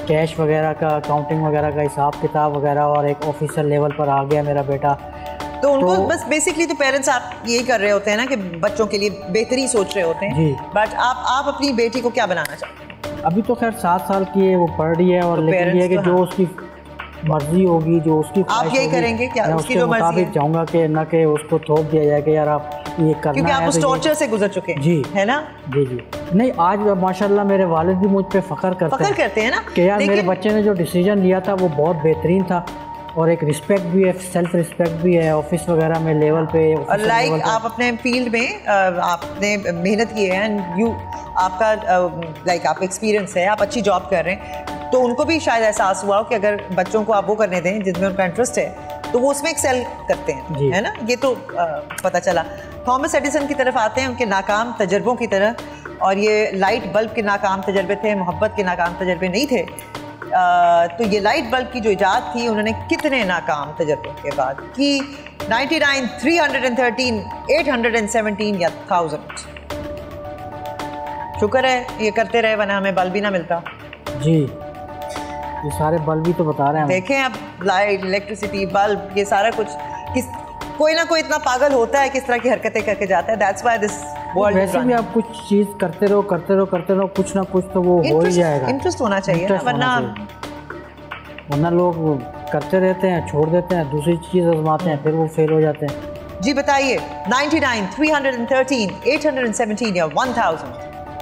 कैश वगैरह का, अकाउंटिंग वगैरह का हिसाब किताब वगैरह, और एक ऑफिसर लेवल पर आ गया मेरा बेटा। तो उनको तो, बस बेसिकली तो पेरेंट्स आप यही कर रहे होते हैं ना कि बच्चों के लिए बेहतरी सोच रहे होते हैं। बट आप आप अपनी बेटी को क्या बनाना चाहते हैं? अभी तो खैर सात साल की है, वो पढ़ रही है, और तो लेकिन ये है कि तो जो हाँ। उसकी मर्जी होगी, जो उसकी आप यही करेंगे क्या? मैं उसकी उसके जो मर्जी है। मुताबिक चाहूँगा कि ना कि उसको थोप दिया जाए कि यार आप ये करना है, क्योंकि आप उस तो टॉर्चर से गुजर चुके हैं, जी है ना? जी जी नहीं, आज माशाल्लाह मेरे वालिद भी मुझ पे फख्र करते फख्र हैं करते हैं ना कि यार मेरे बच्चे ने जो डिसीजन लिया था वो बहुत बेहतरीन था, और एक रिस्पेक्ट भी है, सेल्फ रिस्पेक्ट भी है ऑफिस वगैरह में लेवल पे। और लाइक आप अपने फील्ड में आपने मेहनत की है एंड यू आपका लाइक आप एक्सपीरियंस है, आप अच्छी जॉब कर रहे हैं, तो उनको भी शायद एहसास हुआ कि अगर बच्चों को आप वो करने दें जिसमें उनका इंटरेस्ट है तो वो उसमें एक्सेल करते हैं, है ना? ये तो आ, पता चला। थॉमस एडिसन की तरफ आते हैं, उनके नाकाम तजर्बों की तरह, और ये लाइट बल्ब के नाकाम तजर्बे थे, मोहब्बत के नाकाम तजर्बे नहीं थे। आ, तो ये लाइट बल्ब की जो इजाद थी उन्होंने कितने नाकाम तजर्बों के बाद की? निन्यानवे, तीन सौ तेरह, आठ सौ सत्रह या थाउजेंड? शुक्र है ये करते रहे, वरना हमें बल्ब भी ना मिलता। जी, ये सारे बल्ब भी तो बता रहे हैं। देखें अब लाइट, इलेक्ट्रिसिटी, बल्ब, ये सारा कुछ किस कोई ना कोई इतना पागल होता है किस तरह की हरकतें करके जाता है। That's why this world is वैसे भी आप कुछ चीज़ करते रहो करते रहो करते रहो, कुछ ना कुछ तो वो हो ही जाएगा। इंटरेस्ट होना चाहिए ना, वरना वरना लोग करते रहते हैं, छोड़ देते हैं, दूसरी चीज़ आजमाते हैं, फिर वो फेल हो जाते हैं। जी बताइए, निन्यानवे, तीन सौ तेरह, आठ सौ सत्रह या एक हज़ार?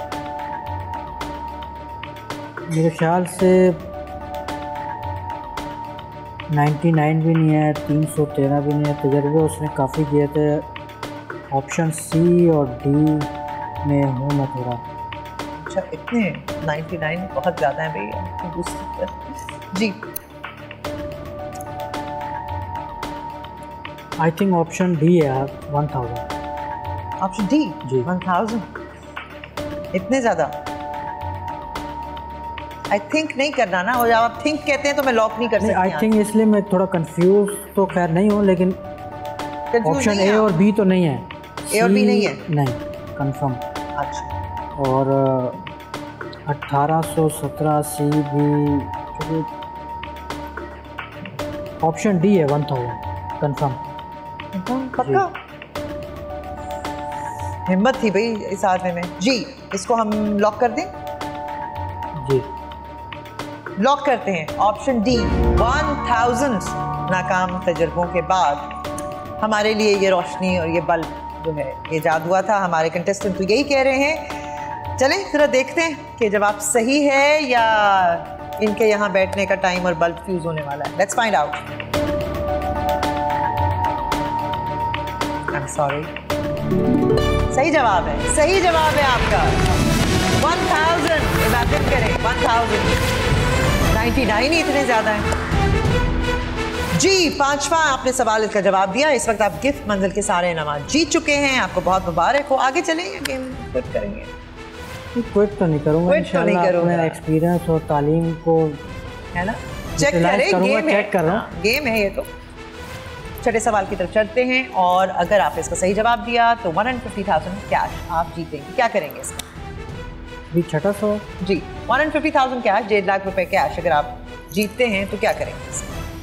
मेरे ख्याल से निन्यानवे भी नहीं है, तीन सौ तेरह भी नहीं है, तजर्बे उसने काफ़ी किए थे। ऑप्शन सी और डी में हूँ मैं थोड़ा। अच्छा, इतने निन्यानवे बहुत ज़्यादा है भैया। जी, आई थिंक ऑप्शन डी है, वन थाउजेंड। ऑप्शन डी जी, वन थाउजेंड, इतने ज़्यादा? आई थिंक नहीं करना ना, और जब आप थिंक कहते हैं तो मैं लॉक नहीं कर सकती। आई थिंक इसलिए मैं थोड़ा कंफ्यूज तो खैर नहीं हूँ, लेकिन ऑप्शन ए और बी तो नहीं है। ए और बी नहीं है? नहीं, कंफर्म। अच्छा, और अठारह सौ सत्रह सी भी, ऑप्शन डी है, वन थाउजेंड कंफर्म। पक्का? हिम्मत थी भाई इस आदमी में। जी, इसको हम लॉक कर दें? जी, लॉक करते हैं ऑप्शन डी। वन थाउजेंड नाकाम तजर्बों के बाद हमारे लिए ये रोशनी और ये बल्ब जो है ये जादू हुआ था। हमारे कंटेस्टेंट तो यही कह रहे हैं। चलें जरा देखते हैं कि जवाब सही है या इनके यहाँ बैठने का टाइम और बल्ब फ्यूज होने वाला है। Let's find out. I am sorry, सही जवाब है, सही जवाब है आपका। वन थाउजेंड, इमेजिन करें, वन थाउजेंड। नाइन्टी नाइन ही इतने ज़्यादा हैं। जी, पांचवा आपने सवाल इसका जवाब दिया। इस वक्त आप गिफ्ट मंजिल के सारे इनाम जीत चुके हैं। आपको बहुत मुबारक हो। आगे चलें या गेम क्विट करेंगे? क्विट तो नहीं करूँगा, इंशाल्लाह अपने एक्सपीरियंस और तालीम को, है ना, चेक करें। गेम चेक कर रहा हूँ, गेम है ये तो। छठे सवाल की तरफ चलते हैं, और अगर आपने इसका सही जवाब दिया तो one hundred fifty thousand cash आप जीतेंगे। क्या करेंगे इसका? भी छठा सौ जी, one hundred fifty thousand cash, डेढ़ लाख रुपए कैश अगर आप जीतते हैं तो क्या करेंगे?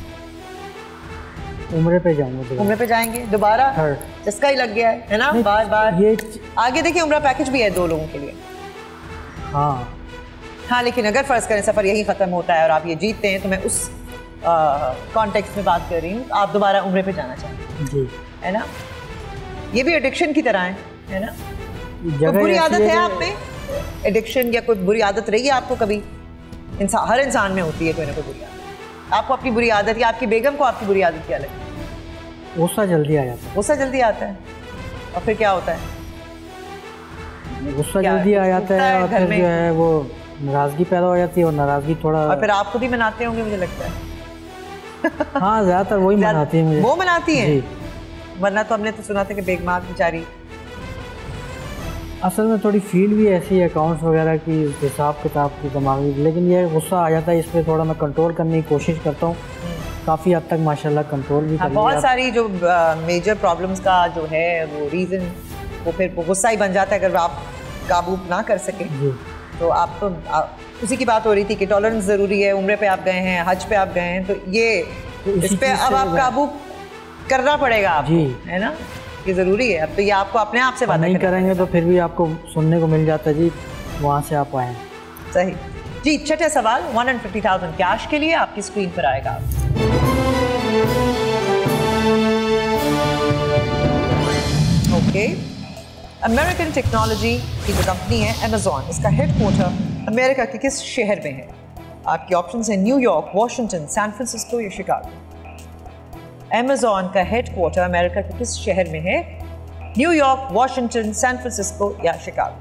उम्रे पे जाऊंगा। उम्रे पे जाएंगे दोबारा? जिसका ही लग गया है, है ना, बार बार। ये आगे देखिए, उम्रा पैकेज भी है दो लोगों के लिए। हाँ हाँ, लेकिन अगर फर्ज करें सफ़र यही ख़त्म होता है और आप ये जीतते हैं, तो मैं उस कॉन्टेक्स्ट में बात कर रही हूँ, आप दोबारा उम्रे पे जाना चाहेंगे जी, है ना? ये भी एडिक्शन की तरह है, है ना? कोई बुरी आदत है आप में? एडिक्शन या कोई बुरी आदत रही है आपको कभी? इंसान, हर इंसान में होती है कोई ना कोई बुरी आदत। आपको अपनी बुरी आदत या आपकी बेगम को आपकी बुरी आदत क्या लगती है? गुस्सा जल्दी आ जाता है। गुस्सा जल्दी आता है, और फिर क्या होता है? गुस्सा जल्दी आ जाता है, और फिर जो है वो नाराजगी पैदा हो जाती है, और नाराजगी थोड़ा, और फिर आप खुद ही मनाते होंगे मुझे लगता है। हाँ, ज़्यादातर वही मनाती है मुझे। वो मनाती है, वरना तो हमने तो सुना था कि बेगमात बेचारी। असल में थोड़ी फील भी ऐसी है अकाउंट्स वगैरह की, हिसाब किताब की, दिमागी, लेकिन ये गुस्सा आ जाता है, इस पर थोड़ा मैं कंट्रोल करने की कोशिश करता हूँ। काफ़ी हद तक माशाल्लाह कंट्रोल भी। हाँ, बहुत सारी जो मेजर प्रॉब्लम्स का जो है वो रीज़न वो फिर वो गुस्सा ही बन जाता है। अगर आप काबू ना कर सकें तो आप तो उसी की बात हो रही थी कि टॉलरेंस ज़रूरी है, उम्र पे आप गए हैं, हज पे आप गए हैं, तो ये इस पे अब आप काबू करना पड़ेगा आपको, है ना, ये ज़रूरी है। अब तो ये आपको अपने आप से बात नहीं करेंगे तो फिर भी आपको सुनने को मिल जाता है जी वहाँ से आप आए। सही जी। छठे सवाल one and fifty thousand cash के लिए आपकी स्क्रीन पर आएगा। ओके, अमेरिकन टेक्नोलॉजी की जो कंपनी है अमेजॉन, इसका हेडक्वार्टर अमेरिका के किस शहर में है? आपके ऑप्शंस हैं न्यूयॉर्क, वॉशिंगटन, सैन फ्रांसिस्को या शिकागो। अमेजॉन का हेडक्वार्टर अमेरिका के किस शहर में है? न्यूयॉर्क, वॉशिंगटन, सैन फ्रांसिस्को या शिकागो।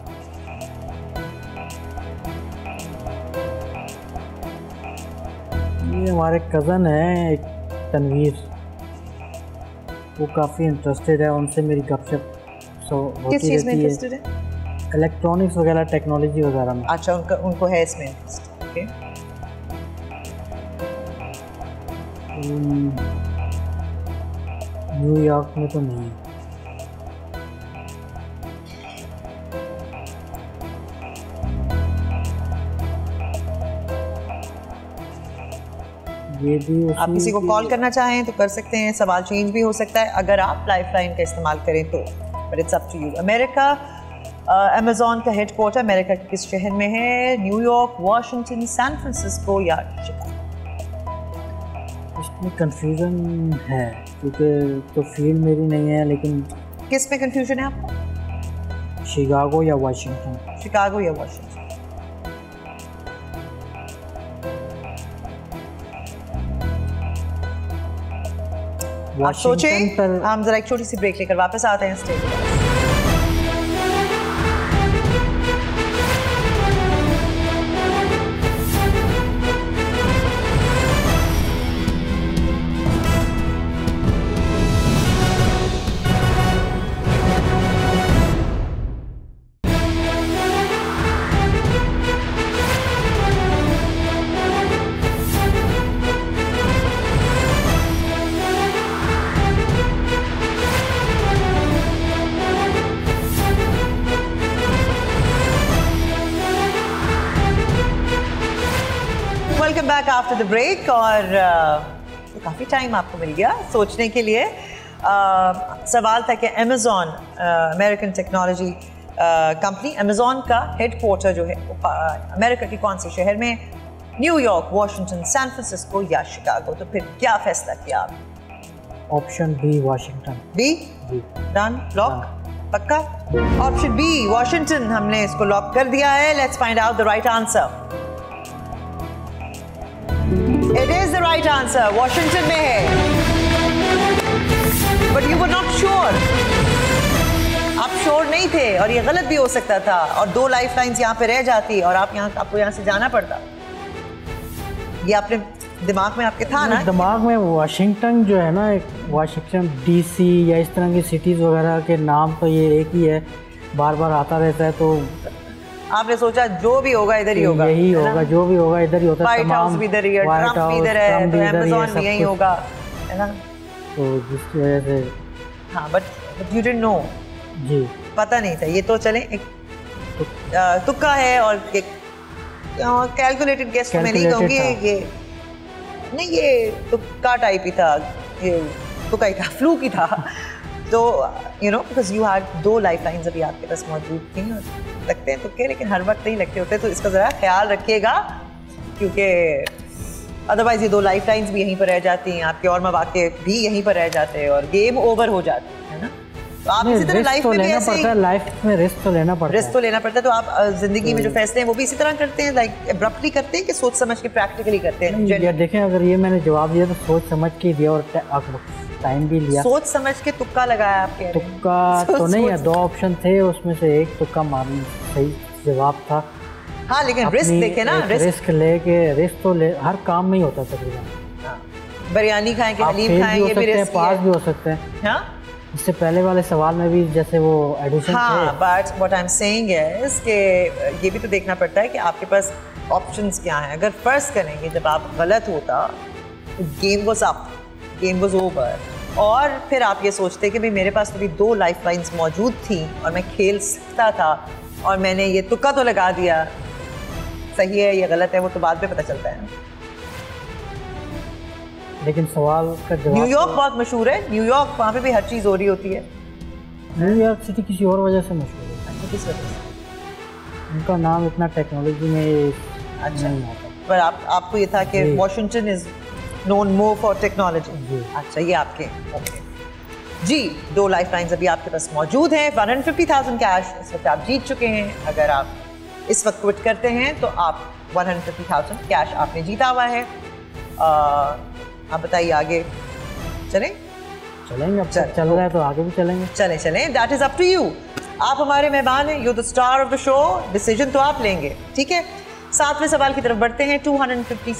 ये हमारे कज़न है एक तनवीर, वो काफ़ी इंटरेस्टेड है, उनसे मेरी गपशप सो होती किस चीज़ में रहती इंटरेस्टेड है? है इलेक्ट्रॉनिक्स वगैरह, टेक्नोलॉजी वगैरह में। अच्छा, उनका उनको है इसमें इंटरेस्ट। ओके, न्यूयॉर्क में तो नहीं है। ये भी आप किसी को कॉल करना चाहें तो कर सकते हैं, सवाल चेंज भी हो सकता है अगर आप लाइफलाइन का इस्तेमाल करें तो, but it's up to you. America, Amazon का हेडक्वार्टर अमेरिका के किस शहर में है? न्यूयॉर्क, वॉशिंगटन, सैन फ्रांसिस्को या शिकागो। इसमें कंफ्यूजन है क्योंकि तो फील्ड मेरी नहीं है, लेकिन किस में कंफ्यूजन है आपको? शिकागो या वाशिंगटन। शिकागो या वाशिंगटन। आप सोचें, हम जरा एक छोटी सी ब्रेक लेकर वापस आते हैं स्टेज पर। Welcome back after the break. और uh, तो काफ़ी टाइम आपको मिल गया सोचने के लिए। uh, सवाल था कि Amazon, American technology company, Amazon का हेडक्वार्टर जो है वो अमेरिका के कौन से शहर में? न्यूयॉर्क, वॉशिंगटन, सैन फ्रांसिस्को या शिकागो। तो फिर क्या फैसला किया आप? Option B, Washington. B done, lock, पक्का? ऑप्शन बी वॉशिंगटन, हमने इसको लॉक कर दिया है। Let's find out the right answer. It is the right answer. Washington में है। But you were not sure. आप श्योर नहीं थे और ये गलत भी हो सकता था और दो लाइफ लाइन्स यहाँ पे रह जाती और आप यहाँ आपको यहाँ से जाना पड़ता। ये आपने दिमाग में आपके था ना? दिमाग में वाशिंगटन जो है ना, एक वाशिंगटन डीसी या इस तरह की सिटीज़ वगैरह के नाम तो ये एक ही है, बार बार आता रहता है, तो आपने सोचा जो भी होगा इधर ही होगा, यही होगा, जो भी होगा इधर ही होता है। व्हाइट हाउस भी इधर ही है, ट्रम्प भी इधर है, तो अमेज़न भी यही होगा, है ना? तो जिसकी वजह से हाँ, but but you didn't know. जी, पता नहीं था। ये तो चले एक तुक्का है और एक कैलकुलेटेड गेस मैं नहीं कहूँगी, ये नहीं, ये तुक्का टाइप ही था, ये तुक्का ही था, फ्लूक ही था। तो you know because you had two life lines अभी आपके पास मौजूद थी। लगते हैं तुक्के, लेकिन हर वक्त नहीं लगते होते, तो इसका ज़रा ख्याल रखिएगा क्योंकि अदरवाइज ये दो लाइफ लाइन्स भी यहीं पर रह जाती हैं, आपके और मौके भी यहीं पर रह जाते हैं और गेम ओवर हो जाती है ना। तो आप इसी तरह लाइफ में भी ऐसे लाइफ में रिस्क तो लेना पड़ता है, रिस्क तो लेना पड़ता है। तो आप जिंदगी में जो फैसले हैं वो भी इसी तरह करते हैं, लाइक एब्रप्टली करते हैं कि सोच समझ के प्रैक्टिकली करते हैं? यार देखें, अगर ये मैंने जवाब दिया तो सोच समझ के दिया और टाइम भी लिया। सोच समझ के तुक्का लगाया आपके? तुक्का तो नहीं है, दो ऑप्शन थे, उसमें से एक तुक्का मारना सही जवाब था। हाँ, लेकिन रिस्क देखे ना, रिस्क लेके, रिस्क तो ले हर काम में ही होता है तकरीबन। बिरयानी खाएं कि हलीम खाएं, ये भी रिस्क है, पास भी हो सकते हैं। हाँ, इससे पहले वाले सवाल में भी जैसे वो एडिशन हाँ, थे। But what I am saying is कि ये भी तो देखना पड़ता है कि आपके पास ऑप्शंस क्या हैं। अगर फर्ज करेंगे जब आप गलत होता तो game was up, game was over, और फिर आप ये सोचते कि भाई मेरे पास तो भी दो लाइफ लाइन्स मौजूद थी और मैं खेल सकता था और मैंने ये तुक्का तो लगा दिया, सही है या गलत है वो तो बाद में पता चलता है। लेकिन सवाल का जवाब न्यूयॉर्क बहुत मशहूर है, न्यूयॉर्क वहाँ पे भी हर चीज़ हो रही होती है। न्यूयॉर्क सिटी किसी और वजह से मशहूर है। किस वजह से? उनका नाम इतना टेक्नोलॉजी में अच्छा नहीं आता। पर आप आपको ये था कि Washington is known more for technology. अच्छा ये आपके ओके जी। दो लाइफ लाइन्स अभी आपके पास मौजूद हैं। One hundred fifty thousand cash इस वक्त आप जीत चुके हैं। अगर आप इस वक्त क्विट करते हैं तो आप one hundred fifty thousand cash आपने जीता हुआ है। आ, आप बताइए आगे चलें? चलेंगे, अब चल, चल रहा है तो आगे भी चलेंगे। चलें चलें, that is up to you. आप हमारे मेहमान हैं, you the star of the show, decision तो आप लेंगे, ठीक है। सातवें सवाल की तरफ बढ़ते हैं। टू हंड्रेड फिफ्टी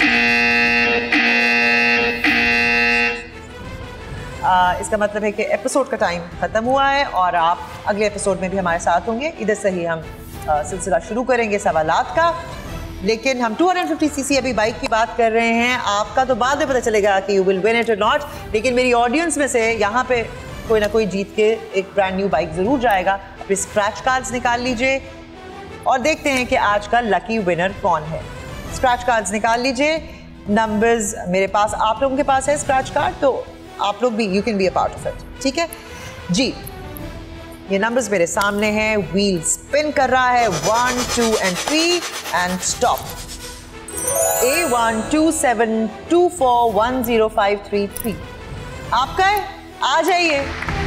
आ, इसका मतलब है कि एपिसोड का टाइम ख़त्म हुआ है और आप अगले एपिसोड में भी हमारे साथ होंगे। इधर से ही हम आ, सिलसिला शुरू करेंगे सवालात का। लेकिन हम टू हंड्रेड फिफ्टी सीसी अभी बाइक की बात कर रहे हैं। आपका तो बाद में पता चलेगा कि यू विल विन इट और नॉट। लेकिन मेरी ऑडियंस में से यहाँ पे कोई ना कोई जीत के एक ब्रांड न्यू बाइक ज़रूर जाएगा। अपने स्क्रैच कार्ड्स निकाल लीजिए और देखते हैं कि आज का लकी विनर कौन है। स्क्रैच कार्ड्स निकाल लीजिए। नंबर्स मेरे पास, आप लोगों के पास है स्क्रैच कार्ड, तो आप लोग भी you can be a part of it, ठीक है जी। ये नंबर्स मेरे सामने हैं। व्हील स्पिन कर रहा है। One two and three and stop. A one two seven two four one zero five three three आपका है, आ जाइए।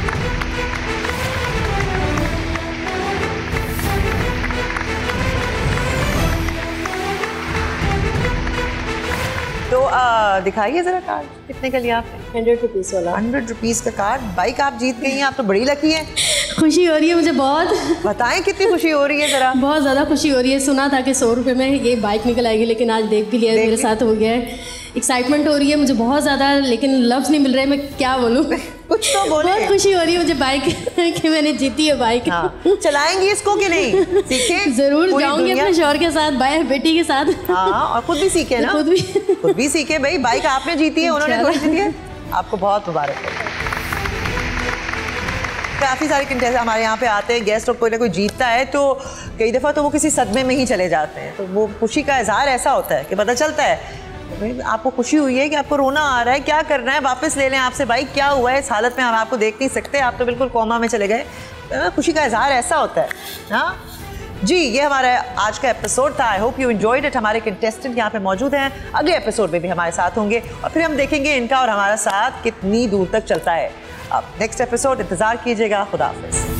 तो आ, दिखाइए जरा कार्ड, कितने का लिया आपने? हंड्रेड रुपीज़ वाला। हंड्रेड रुपीज़ का कार्ड। बाइक आप जीत गई हैं, आप तो बड़ी लकी हैं। खुशी हो रही है मुझे बहुत। बताएं कितनी खुशी हो रही है जरा। बहुत ज़्यादा खुशी हो रही है। सुना था कि सौ रुपये में ये बाइक निकल आएगी, लेकिन आज देख भी लिया, देख मेरे ली। साथ हो गया है। एक्साइटमेंट हो रही है मुझे बहुत ज़्यादा, लेकिन लफ्ज़ नहीं मिल रहे, मैं क्या बोलूँ। कुछ तो बोले। बहुत खुशी हो रही है मुझे बाइक कि मैंने जीती है बाइक। हाँ। चलाएंगी इसको कि नहीं? सीखें ज़रूर पूरी जाऊँगी दुनिया- अपने शौहर के साथ, भाई बेटी के साथ। हाँ, और खुद भी सीखे ना। खुद भी खुद भी सीखे भाई। बाइक आपने जीती है, उन्होंने थोड़ी जीती है। आपको बहुत मुबारक हो। काफ़ी सारे कंटेस्ट हमारे यहाँ पे आते हैं गेस्ट, और कोई ना कोई जीतता है तो कई दफ़ा तो वो किसी सदमे में ही चले जाते हैं। तो वो खुशी का इजहार ऐसा होता है कि पता चलता है आपको खुशी हुई है कि आपको रोना आ रहा है, क्या करना है, वापस ले लें आपसे बाइक, क्या हुआ है, इस हालत में हम आपको देख नहीं सकते, आप तो बिल्कुल कोमा में चले गए। खुशी का इजहार ऐसा होता है। हाँ जी, ये हमारा आज का एपिसोड था। I hope you enjoyed it. हमारे कंटेस्टेंट यहाँ पे मौजूद हैं, अगले एपिसोड में भी हमारे साथ होंगे और फिर हम देखेंगे इनका और हमारा साथ कितनी दूर तक चलता है। अब नेक्स्ट एपिसोड इंतज़ार कीजिएगा। खुदा हाफिज़।